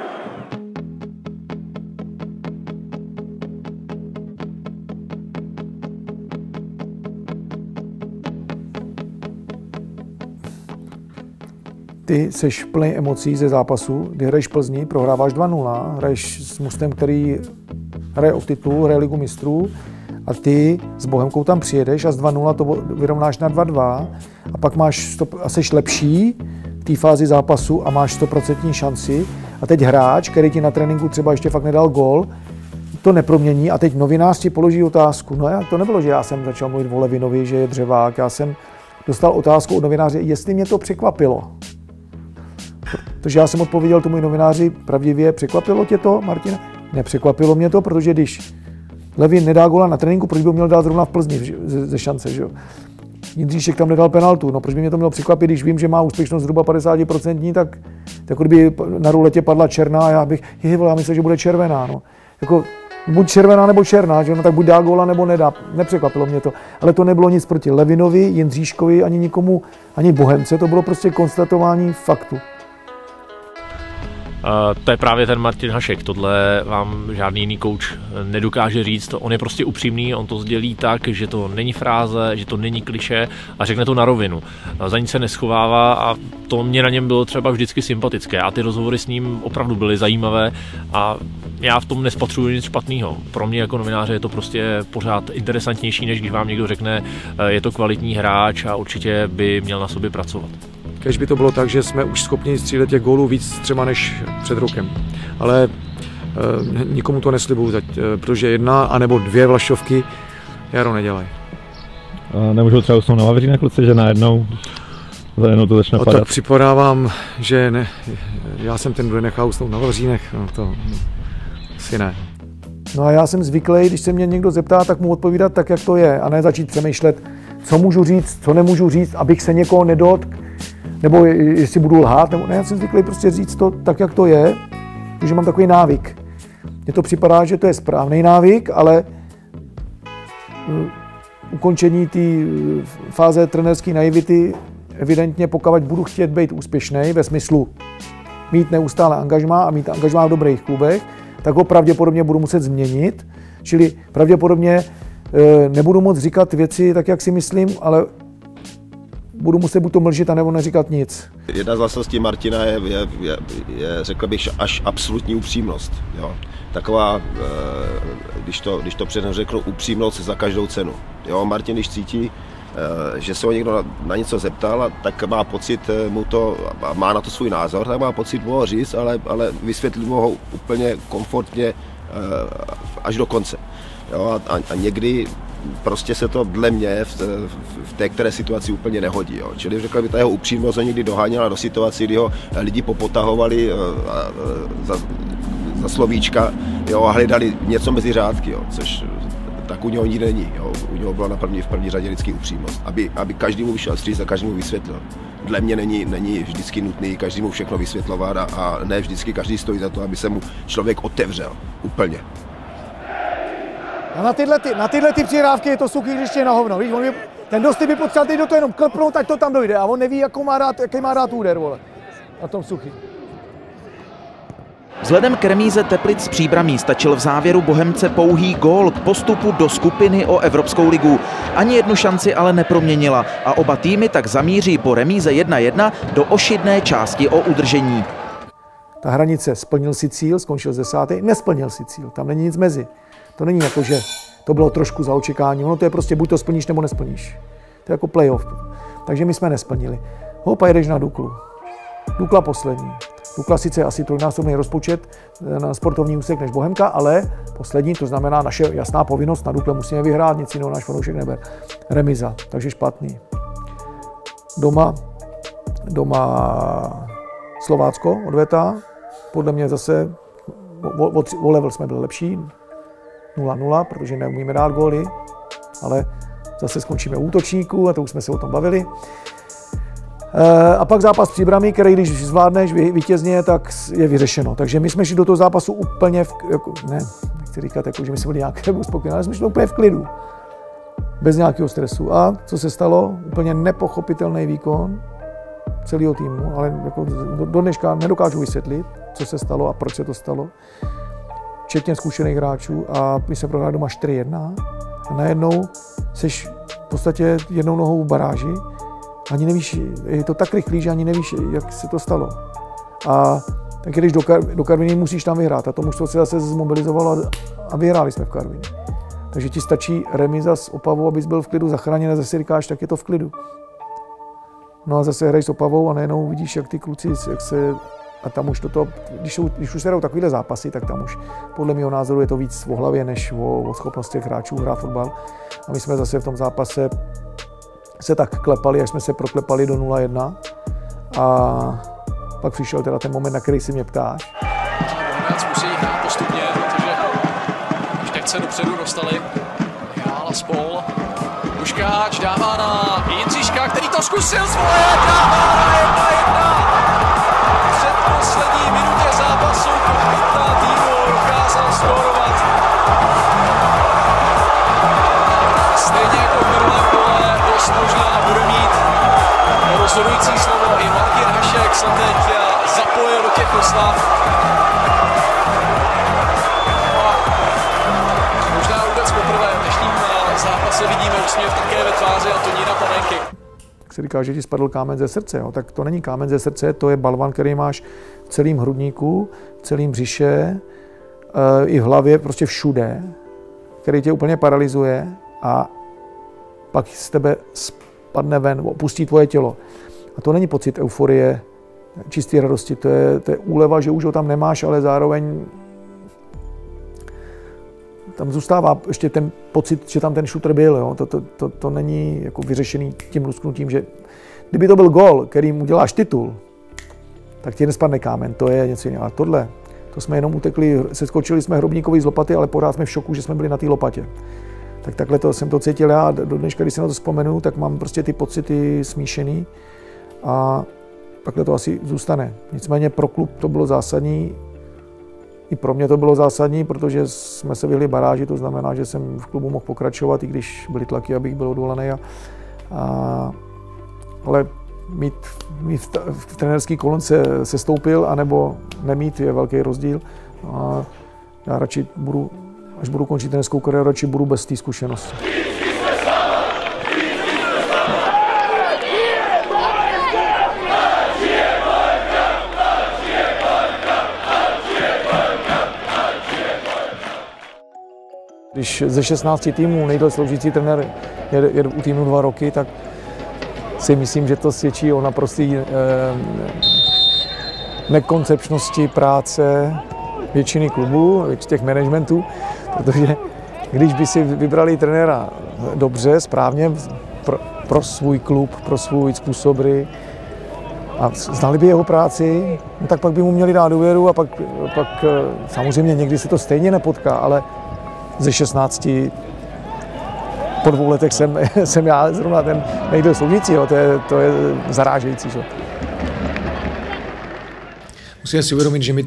Ty seš plný emocí ze zápasu, kdy hraješ Plzni, prohráváš 2-0, hraješ s mužstvem, který hraje o titul, hraje Ligu mistrů a ty s Bohemkou tam přijedeš a z 2-0 to vyrovnáš na 2-2 a pak seš lepší v té fázi zápasu a máš 100% šanci a teď hráč, který ti na tréninku třeba ještě fakt nedal gól, to nepromění a teď novinář ti položí otázku. No to nebylo, že já jsem začal mluvit o Levinovi, že je dřevák, já jsem dostal otázku od novináře, jestli mě to překvapilo. Protože já jsem odpověděl tomu novináři pravdivě, překvapilo tě to, Martine? Nepřekvapilo mě to, protože když Levin nedá góla na tréninku, proč by ho měl dát zrovna v Plzni ze šance, že jo? Jindříšek tam nedal penaltu, no proč by mě to mělo překvapit, když vím, že má úspěšnost zhruba 50%, tak kdyby na ruletě padla černá a já bych, já myslím, že bude červená, no. Jako, buď červená nebo černá, že no, tak buď dá góla nebo nedá, nepřekvapilo mě to. Ale to nebylo nic proti Levinovi, Jindříškovi, ani nikomu, ani Bohemce, to bylo prostě konstatování faktu. To je právě ten Martin Hašek, tohle vám žádný jiný kouč nedokáže říct, on je prostě upřímný, on to sdělí tak, že to není fráze, že to není klišé a řekne to na rovinu. Za nic se neschovává a to mě na něm bylo třeba vždycky sympatické a ty rozhovory s ním opravdu byly zajímavé a já v tom nespatřuju nic špatného. Pro mě jako novináře je to prostě pořád interesantnější, než když vám někdo řekne, je to kvalitní hráč a určitě by měl na sobě pracovat. Kež by to bylo tak, že jsme už schopni střílet těch gólů víc třeba než před rokem. Ale nikomu to neslibuju, protože 1 anebo 2 vlaštovky jaro nedělají. Nemůžou třeba usnout na Vavříně kluci, že najednou to začne padat? Tak připadávám, že ne, já jsem ten, kdo nechá usnout na Vavřínech, no to asi ne. No a já jsem zvyklý, když se mě někdo zeptá, tak mu odpovídat tak, jak to je a ne začít přemýšlet, co můžu říct, co nemůžu říct, abych se někoho nedotkl, nebo jestli budu lhát, nebo ne, já jsem zvyklý prostě říct to tak, jak to je, protože mám takový návyk. Mně to připadá, že to je správný návyk, ale ukončení té fáze trenérské naivity evidentně, pokud budu chtět být úspěšný ve smyslu mít neustále angažmá a mít angažmá v dobrých klubech, tak ho pravděpodobně budu muset změnit, čili pravděpodobně nebudu moc říkat věci tak, jak si myslím, ale budu muset buď to mlžit, anebo neříkat nic. Jedna z vlastností Martina je, řekl bych, až absolutní upřímnost. Jo. Taková, když to předem řeknu, upřímnost za každou cenu. Jo, Martin, když cítí, že se ho někdo na něco zeptal, tak má pocit má na to svůj názor, tak má pocit mu ho říct, ale vysvětlit mu ho úplně komfortně až do konce. Jo, a někdy prostě se to dle mě v té které situaci úplně nehodí. Jo. Čili řekl bych, ta jeho upřímnost ho někdy doháněla do situací, kdy ho lidi popotahovali za slovíčka, jo, a hledali něco mezi řádky, jo, což tak u něho nikdy není. Jo. U něho byla v první řadě vždycky upřímnost, aby každý mu vyšel vstříc a každý mu vysvětlil. Dle mě není vždycky nutný každý mu všechno vysvětlovat a ne vždycky každý stojí za to, aby se mu člověk otevřel úplně. A na tyhle přihrávky je to suchý ještě na hovno, víš, ten Dosti by potřeboval teď do toho jenom klepnout, tak to tam dojde a on neví, jaký má dát úder, vole, na tom suchý. Vzhledem k remíze Teplic s Příbramí stačil v závěru Bohemce pouhý gól k postupu do skupiny o Evropskou ligu. Ani jednu šanci ale neproměnila a oba týmy tak zamíří po remíze 1-1 do ošidné části o udržení. Ta hranice, splnil si cíl, skončil z 10. Nesplnil si cíl, tam není nic mezi. To není jako, že to bylo trošku za očekání, ono to je prostě buď to splníš, nebo nesplníš. To je jako playoff. Takže my jsme nesplnili. Hopa, jedeš na Duklu. Dukla poslední. Dukla sice asi trojnásobný rozpočet na sportovní úsek než Bohemka, ale poslední, to znamená naše jasná povinnost, na Dukle musíme vyhrát, nic jiného náš fanoušek neber. Remiza, takže špatný. Doma Slovácko odvetá, podle mě zase o level jsme byli lepší, 0-0, protože neumíme dát góly, ale zase skončíme u útočníků a to už jsme se o tom bavili. A pak zápas s Příbramí, který když zvládneš vítězně, tak je vyřešeno. Takže my jsme šli do toho zápasu úplně nechci říkat, jako, že my jsme byli nějaké spokojení, ale jsme šli úplně v klidu. Bez nějakého stresu. A co se stalo? Úplně nepochopitelný výkon celého týmu, ale jako do dneška nedokážu vysvětlit, co se stalo a proč se to stalo. Včetně zkušených hráčů a my jsme prohráli doma 4-1 a najednou seš v podstatě jednou nohou v baráži. Ani nevíš, je to tak rychlý, že ani nevíš, jak se to stalo. A tak když do Karviní musíš tam vyhrát a to mužstvo se zase zmobilizovalo a vyhráli jsme v Karviní. Takže ti stačí remíza s Opavou, abys byl v klidu zachráněn a zase říkáš, tak je to v klidu. No a zase hraješ s Opavou a najednou vidíš, jak ty kluci, jak se... A tam už když už se jdou takovýhle zápasy, tak tam už podle mého názoru je to víc o hlavě, než o schopnosti hráčů hrát fotbal. A my jsme zase v tom zápase se tak klepali, až jsme se proklepali do 0-1. A pak přišel teda ten moment, na který si mě ptáš. Bohemec musí hrát postupně, protože už teď se dopředu dostali. Michal Spol. Puškáč dává na Jindříška, který to zkusil svoje, dává na 1-1. V poslední minutě zápasu kapitán týmu dokázal skórovat. Stejně jako v minulém kole dost možná bude mít rozhodující slovo i Martin Hašek se teď zapojil do těch oslav. brankáře Antonína Panenky. Jak se říká, že ti spadl kámen ze srdce, jo? Tak to není kámen ze srdce, to je balvan, který máš v celém hrudníku, v celém břiše, i v hlavě, prostě všude, který tě úplně paralyzuje a pak z tebe spadne ven, opustí tvoje tělo. A to není pocit euforie, čisté radosti, to je úleva, že už ho tam nemáš, ale zároveň tam zůstává ještě ten pocit, že tam ten šutr byl. Jo? To není jako vyřešený tím lusknutím, že kdyby to byl gól, kterým uděláš titul, tak ti nespadne kámen, to je něco jiného. A tohle, to jsme jenom utekli, seskočili jsme Hrobníkovi z lopaty, ale pořád jsme v šoku, že jsme byli na té lopatě. Tak takhle jsem to cítil já a do dneška, když se na to vzpomenu, tak mám prostě ty pocity smíšený a takhle to asi zůstane. Nicméně pro klub to bylo zásadní, i pro mě to bylo zásadní, protože jsme se vyhli baráži, to znamená, že jsem v klubu mohl pokračovat, i když byly tlaky, abych byl odvolaný. Ale mít v trenérské kolonce sestoupil, anebo nemít je velký rozdíl. A já radši budu, až budu končit trenérskou kariéru, radši budu bez té zkušenosti. Když ze 16 týmů nejdéle sloužící trenér je u týmu 2 roky, tak si myslím, že to svědčí o naprostý nekoncepčnosti práce většiny klubů, těch managementů, protože když by si vybrali trenéra dobře, správně, pro svůj klub, pro svůj způsob hry a znali by jeho práci, no tak pak by mu měli dát důvěru a pak samozřejmě někdy se to stejně nepotká, ale ze 16 po 2 letech jsem já zrovna ten nejdéle sloužící, to je zarážející. Že? Musíme si uvědomit, že my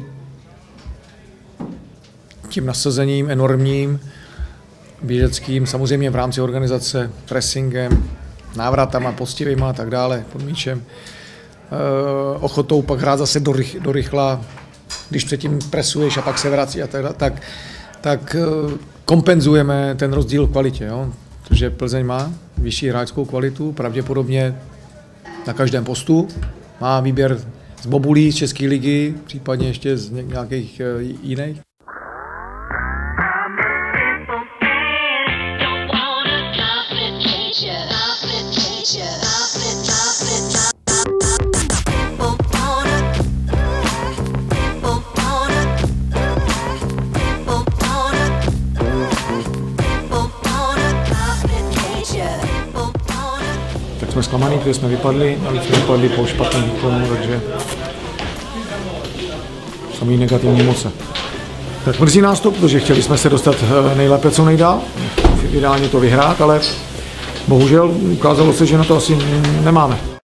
tím nasazením enormním, běžeckým, samozřejmě v rámci organizace, pressingem, návratama, postivejma a tak dále, pod míčem, ochotou pak hrát zase do rychla, když předtím presuješ a pak se vrací a tak kompenzujeme ten rozdíl v kvalitě. Jo? Protože Plzeň má vyšší hráčskou kvalitu, pravděpodobně na každém postu, má výběr z bobulí z České ligy, případně ještě z nějakých jiných. Jsme zklamaný, protože jsme vypadli, navíc jsme vypadli po špatném výkonu, takže samý negativní emoce. Tak mrzí nás to, protože chtěli jsme se dostat nejlépe co nejdál, ideálně to vyhrát, ale bohužel ukázalo se, že na to asi nemáme.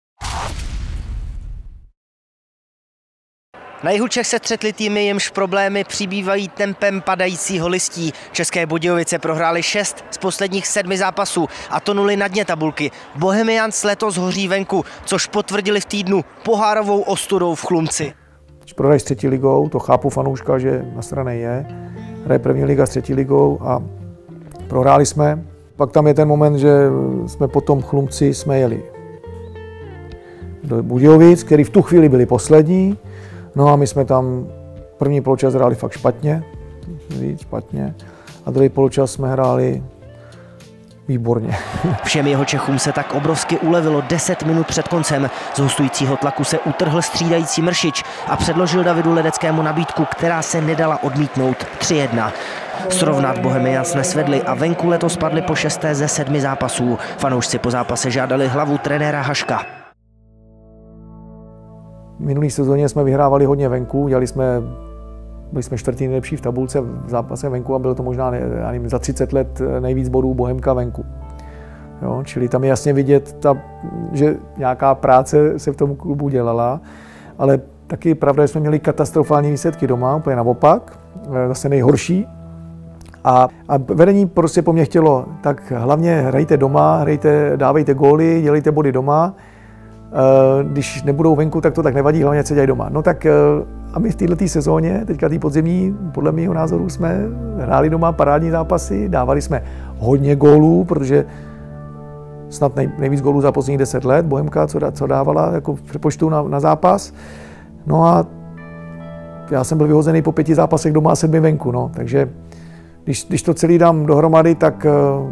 Na jihu Čech se střetli týmy, jimž problémy přibývají tempem padajícího listí. České Budějovice prohrály 6 z posledních 7 zápasů a tonuly na dně tabulky. Bohemians letos hoří venku, což potvrdili v týdnu pohárovou ostudou v Chlumci. Když prohraješ s 3. ligou, to chápu fanouška, že na straně je. Hraje 1. liga s 3. ligou a prohráli jsme. Pak tam je ten moment, že jsme potom v Chlumci jsme jeli do Budějovic, který v tu chvíli byli poslední. No a my jsme tam první poločas hráli fakt špatně, a druhý poločas jsme hráli výborně. Všem jeho Čechům se tak obrovsky ulevilo 10 minut před koncem. Z hostujícího tlaku se utrhl střídající Mršič a předložil Davidu Ledeckému nabídku, která se nedala odmítnout. 3-1. Srovnat Bohemians nesvedli a venku letos spadli po 6. ze 7 zápasů. Fanoušci po zápase žádali hlavu trenéra Haška. V minulý sezóně jsme vyhrávali hodně venku, byli jsme 4. nejlepší v tabulce v zápase venku a bylo to možná za 30 let nejvíc bodů Bohemka venku. Jo, čili tam je jasně vidět, že nějaká práce se v tom klubu dělala, ale taky pravda, že jsme měli katastrofální výsledky doma, úplně naopak, zase nejhorší. A vedení prostě po mně chtělo, tak hlavně hrajte doma, dávejte góly, dělejte body doma. Když nebudou venku, tak to tak nevadí, hlavně se dělají doma. No tak a my v této sezóně, teďka té podzimní, podle mého názoru jsme hráli doma parádní zápasy, dávali jsme hodně gólů, protože snad nejvíc gólů za posledních 10 let, Bohemka, co dávala jako v přepočtu na zápas. No a já jsem byl vyhozený po 5 zápasech doma a 7 venku, no. Takže když to celý dám dohromady, tak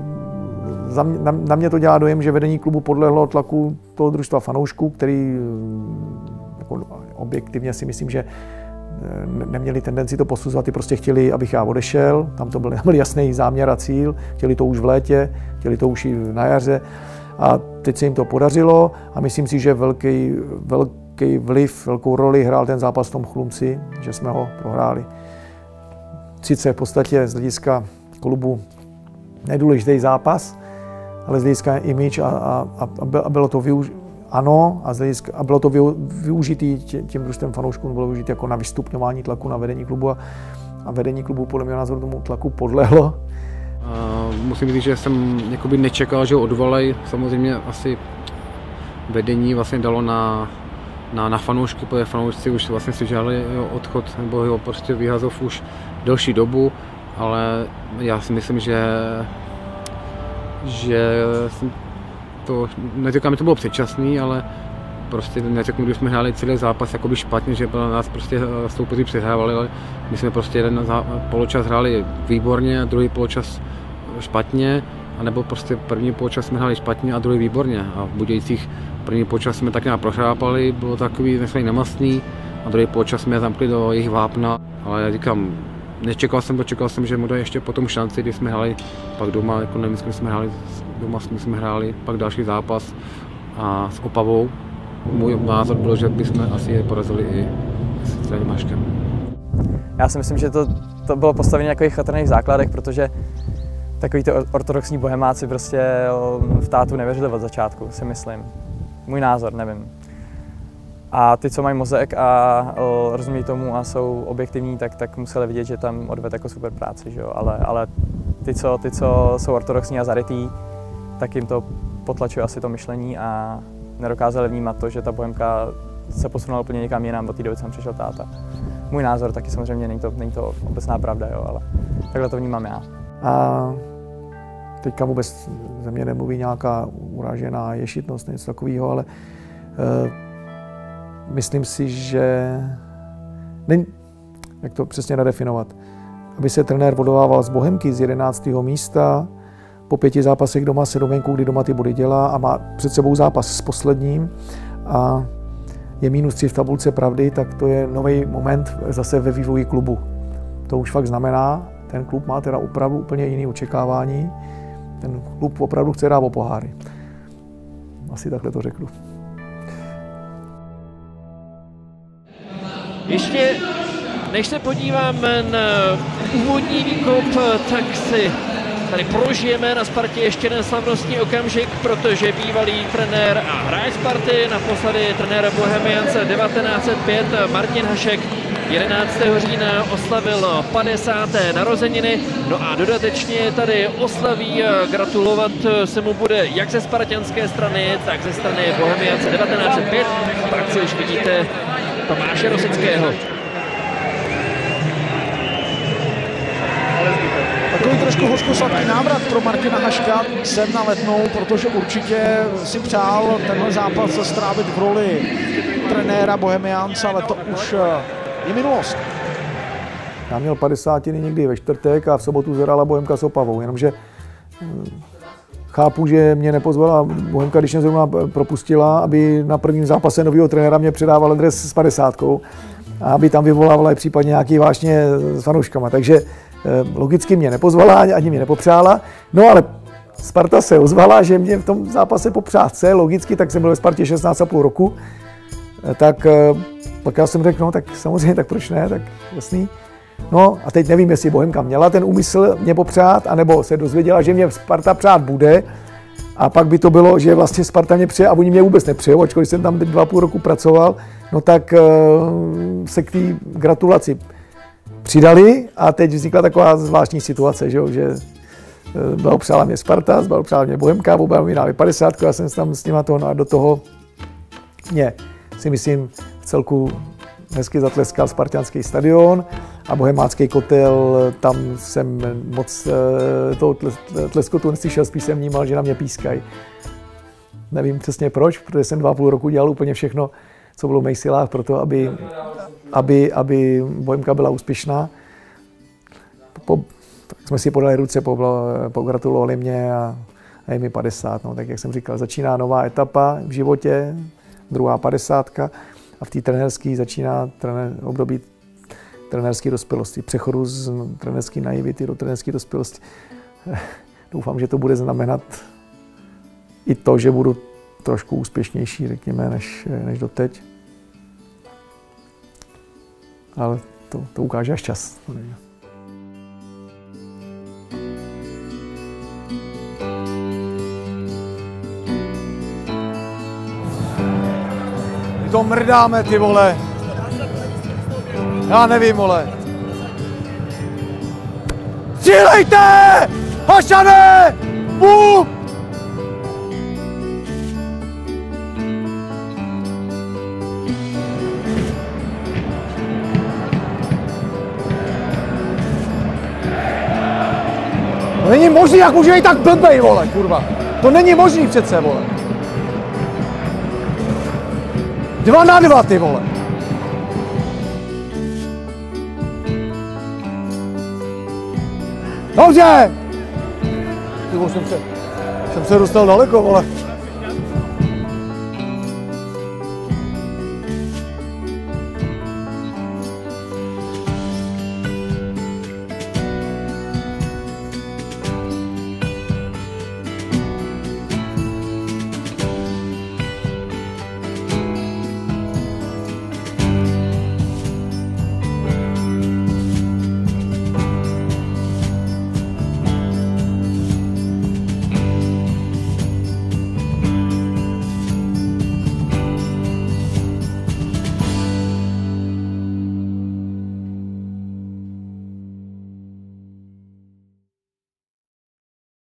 na mě to dělá dojem, že vedení klubu podlehlo tlaku toho družstva fanoušků, který jako objektivně si myslím, že neměli tendenci to posuzovat, ty prostě chtěli, abych já odešel, tam to byl jasný záměr a cíl, chtěli to už v létě, chtěli to už i na jaře a teď se jim to podařilo a myslím si, že velký vliv, velkou roli hrál ten zápas v tom Chlumci, že jsme ho prohráli. Sice v podstatě z hlediska klubu nedůležitý zápas, ale z hlediska image a bylo to a bylo to využitý tím družstvem fanoušků, bylo využité jako na vystupňování tlaku na vedení klubu a vedení klubu podle mého názoru tomu tlaku podlehlo. Musím říct, že jsem nečekal, že ho odvolají. Samozřejmě asi vedení vlastně dalo na fanoušky, protože fanoušci už vlastně si žádali odchod nebo jeho prostě výhazov už delší dobu, ale já si myslím, že jsem to, neříkám, že to bylo předčasný, ale prostě neřeknu, když jsme hráli celý zápas jakoby špatně, že nás prostě soupeři přihrávali, ale my jsme prostě jeden poločas hráli výborně a druhý poločas špatně, anebo prostě první poločas jsme hráli špatně a druhý výborně a v Budějcích první poločas jsme tak nějak prohrápali, bylo takový nemastný a druhý poločas jsme zamkli do jejich vápna, ale já říkám, čekal jsem, že mu dají ještě potom šanci, když jsme hráli pak doma, jako nevím, jsme hráli pak další zápas a s Opavou. Můj názor byl, že bychom asi je porazili i s Trením Haškem. Já si myslím, že to bylo postavení na takových chatrných základech, protože takový ty ortodoxní bohemáci prostě v tátu nevěřili od začátku, si myslím. Můj názor, nevím. A ty, co mají mozek a rozumí tomu a jsou objektivní, tak museli vidět, že tam odved jako super práci, že jo? Ale ty, co jsou ortodoxní a zarytý, tak jim to potlačuje asi to myšlení a nedokázali vnímat to, že ta Bohemka se posunula úplně někam jinam od té doby, co přišel táta. Můj názor taky samozřejmě není to obecná pravda, jo, ale takhle to vnímám já. A teďka vůbec ze mě nemluví nějaká uražená ješitnost, něco takového, ale myslím si, že jak to přesně nadefinovat, aby se trenér odvolával z Bohemky z 11. místa, po 5 zápasech doma 7 venku, kdy doma ty body dělá a má před sebou zápas s posledním a je -3 v tabulce pravdy, tak to je nový moment zase ve vývoji klubu. To už fakt znamená, ten klub má teda opravdu úplně jiné očekávání, ten klub opravdu chce dát o poháry. Asi takhle to řeknu. Ještě než se podíváme na úvodní výkop, tak si tady prožijeme na Spartě ještě jeden slavnostní okamžik, protože bývalý trenér a hráč Sparty, naposledy trenér Bohemians 1905 Martin Hašek 11. října oslavil 50. narozeniny. No a dodatečně tady oslaví, gratulovat se mu bude jak ze spartanské strany, tak ze strany Bohemians 1905. Tak si už vidíte Tomáše Rosického. Takový trošku hořkosladký návrat pro Martina Haška sem na Letnou, protože určitě si přál tenhle zápas strávit v roli trenéra Bohemians, ale to už je minulost. Já měl 50. někdy ve čtvrtek a v sobotu zhrála Bohemka s Opavou, jenomže chápu, že mě nepozvala Bohemka, když mě zrovna propustila, aby na prvním zápase nového trenéra mě předával dres s 50. a aby tam vyvolávala případně nějaký vášně s fanouškama. Takže logicky mě nepozvala, ani mě nepopřála. No ale Sparta se ozvala, že mě v tom zápase popřát chce, logicky, tak jsem byl ve Spartě 16,5 roku. Tak já jsem řekl, no tak samozřejmě, tak proč ne, tak jasný. No a teď nevím, jestli Bohemka měla ten úmysl mě popřát, anebo se dozvěděla, že mě Sparta přát bude. A pak by to bylo, že vlastně Sparta mě přeje a oni mě vůbec nepřejou, ačkoliv jsem tam teď 2,5 roku pracoval, no tak se k té gratulaci přidali a teď vznikla taková zvláštní situace, že blahopřála mě Sparta, blahopřála mě Bohemka, oba mi dali 50, já jsem tam s nima no a do toho mě si myslím v celku hezky zatleskal spartanský stadion a bohemácký kotel, tam jsem moc toho tleskotu neslyšel, spíš jsem vnímal, že na mě pískají. nevím přesně proč, protože jsem 2,5 roku dělal úplně všechno, co bylo v mých silách pro to, aby Bohemka byla úspěšná. Tak jsme si podali ruce, pogratulovali mě a je mi 50. No, tak jak jsem říkal, začíná nová etapa v životě, druhá 50. A v té trenérské začíná období trenérské dospělosti, přechodu z trenérské naivity do trenérské dospělosti. Doufám, že to bude znamenat i to, že budu trošku úspěšnější, řekněme, než doteď. Ale to ukáže až čas. My to mrdáme, ty vole. Já nevím, vole. Střílejte! Hašane! Bum! To není možný, jak může být tak blbej, vole, kurva. To není možný přece, vole. 2-2, ty vole. Dobře! Ty vole, jsem se dostal daleko, vole.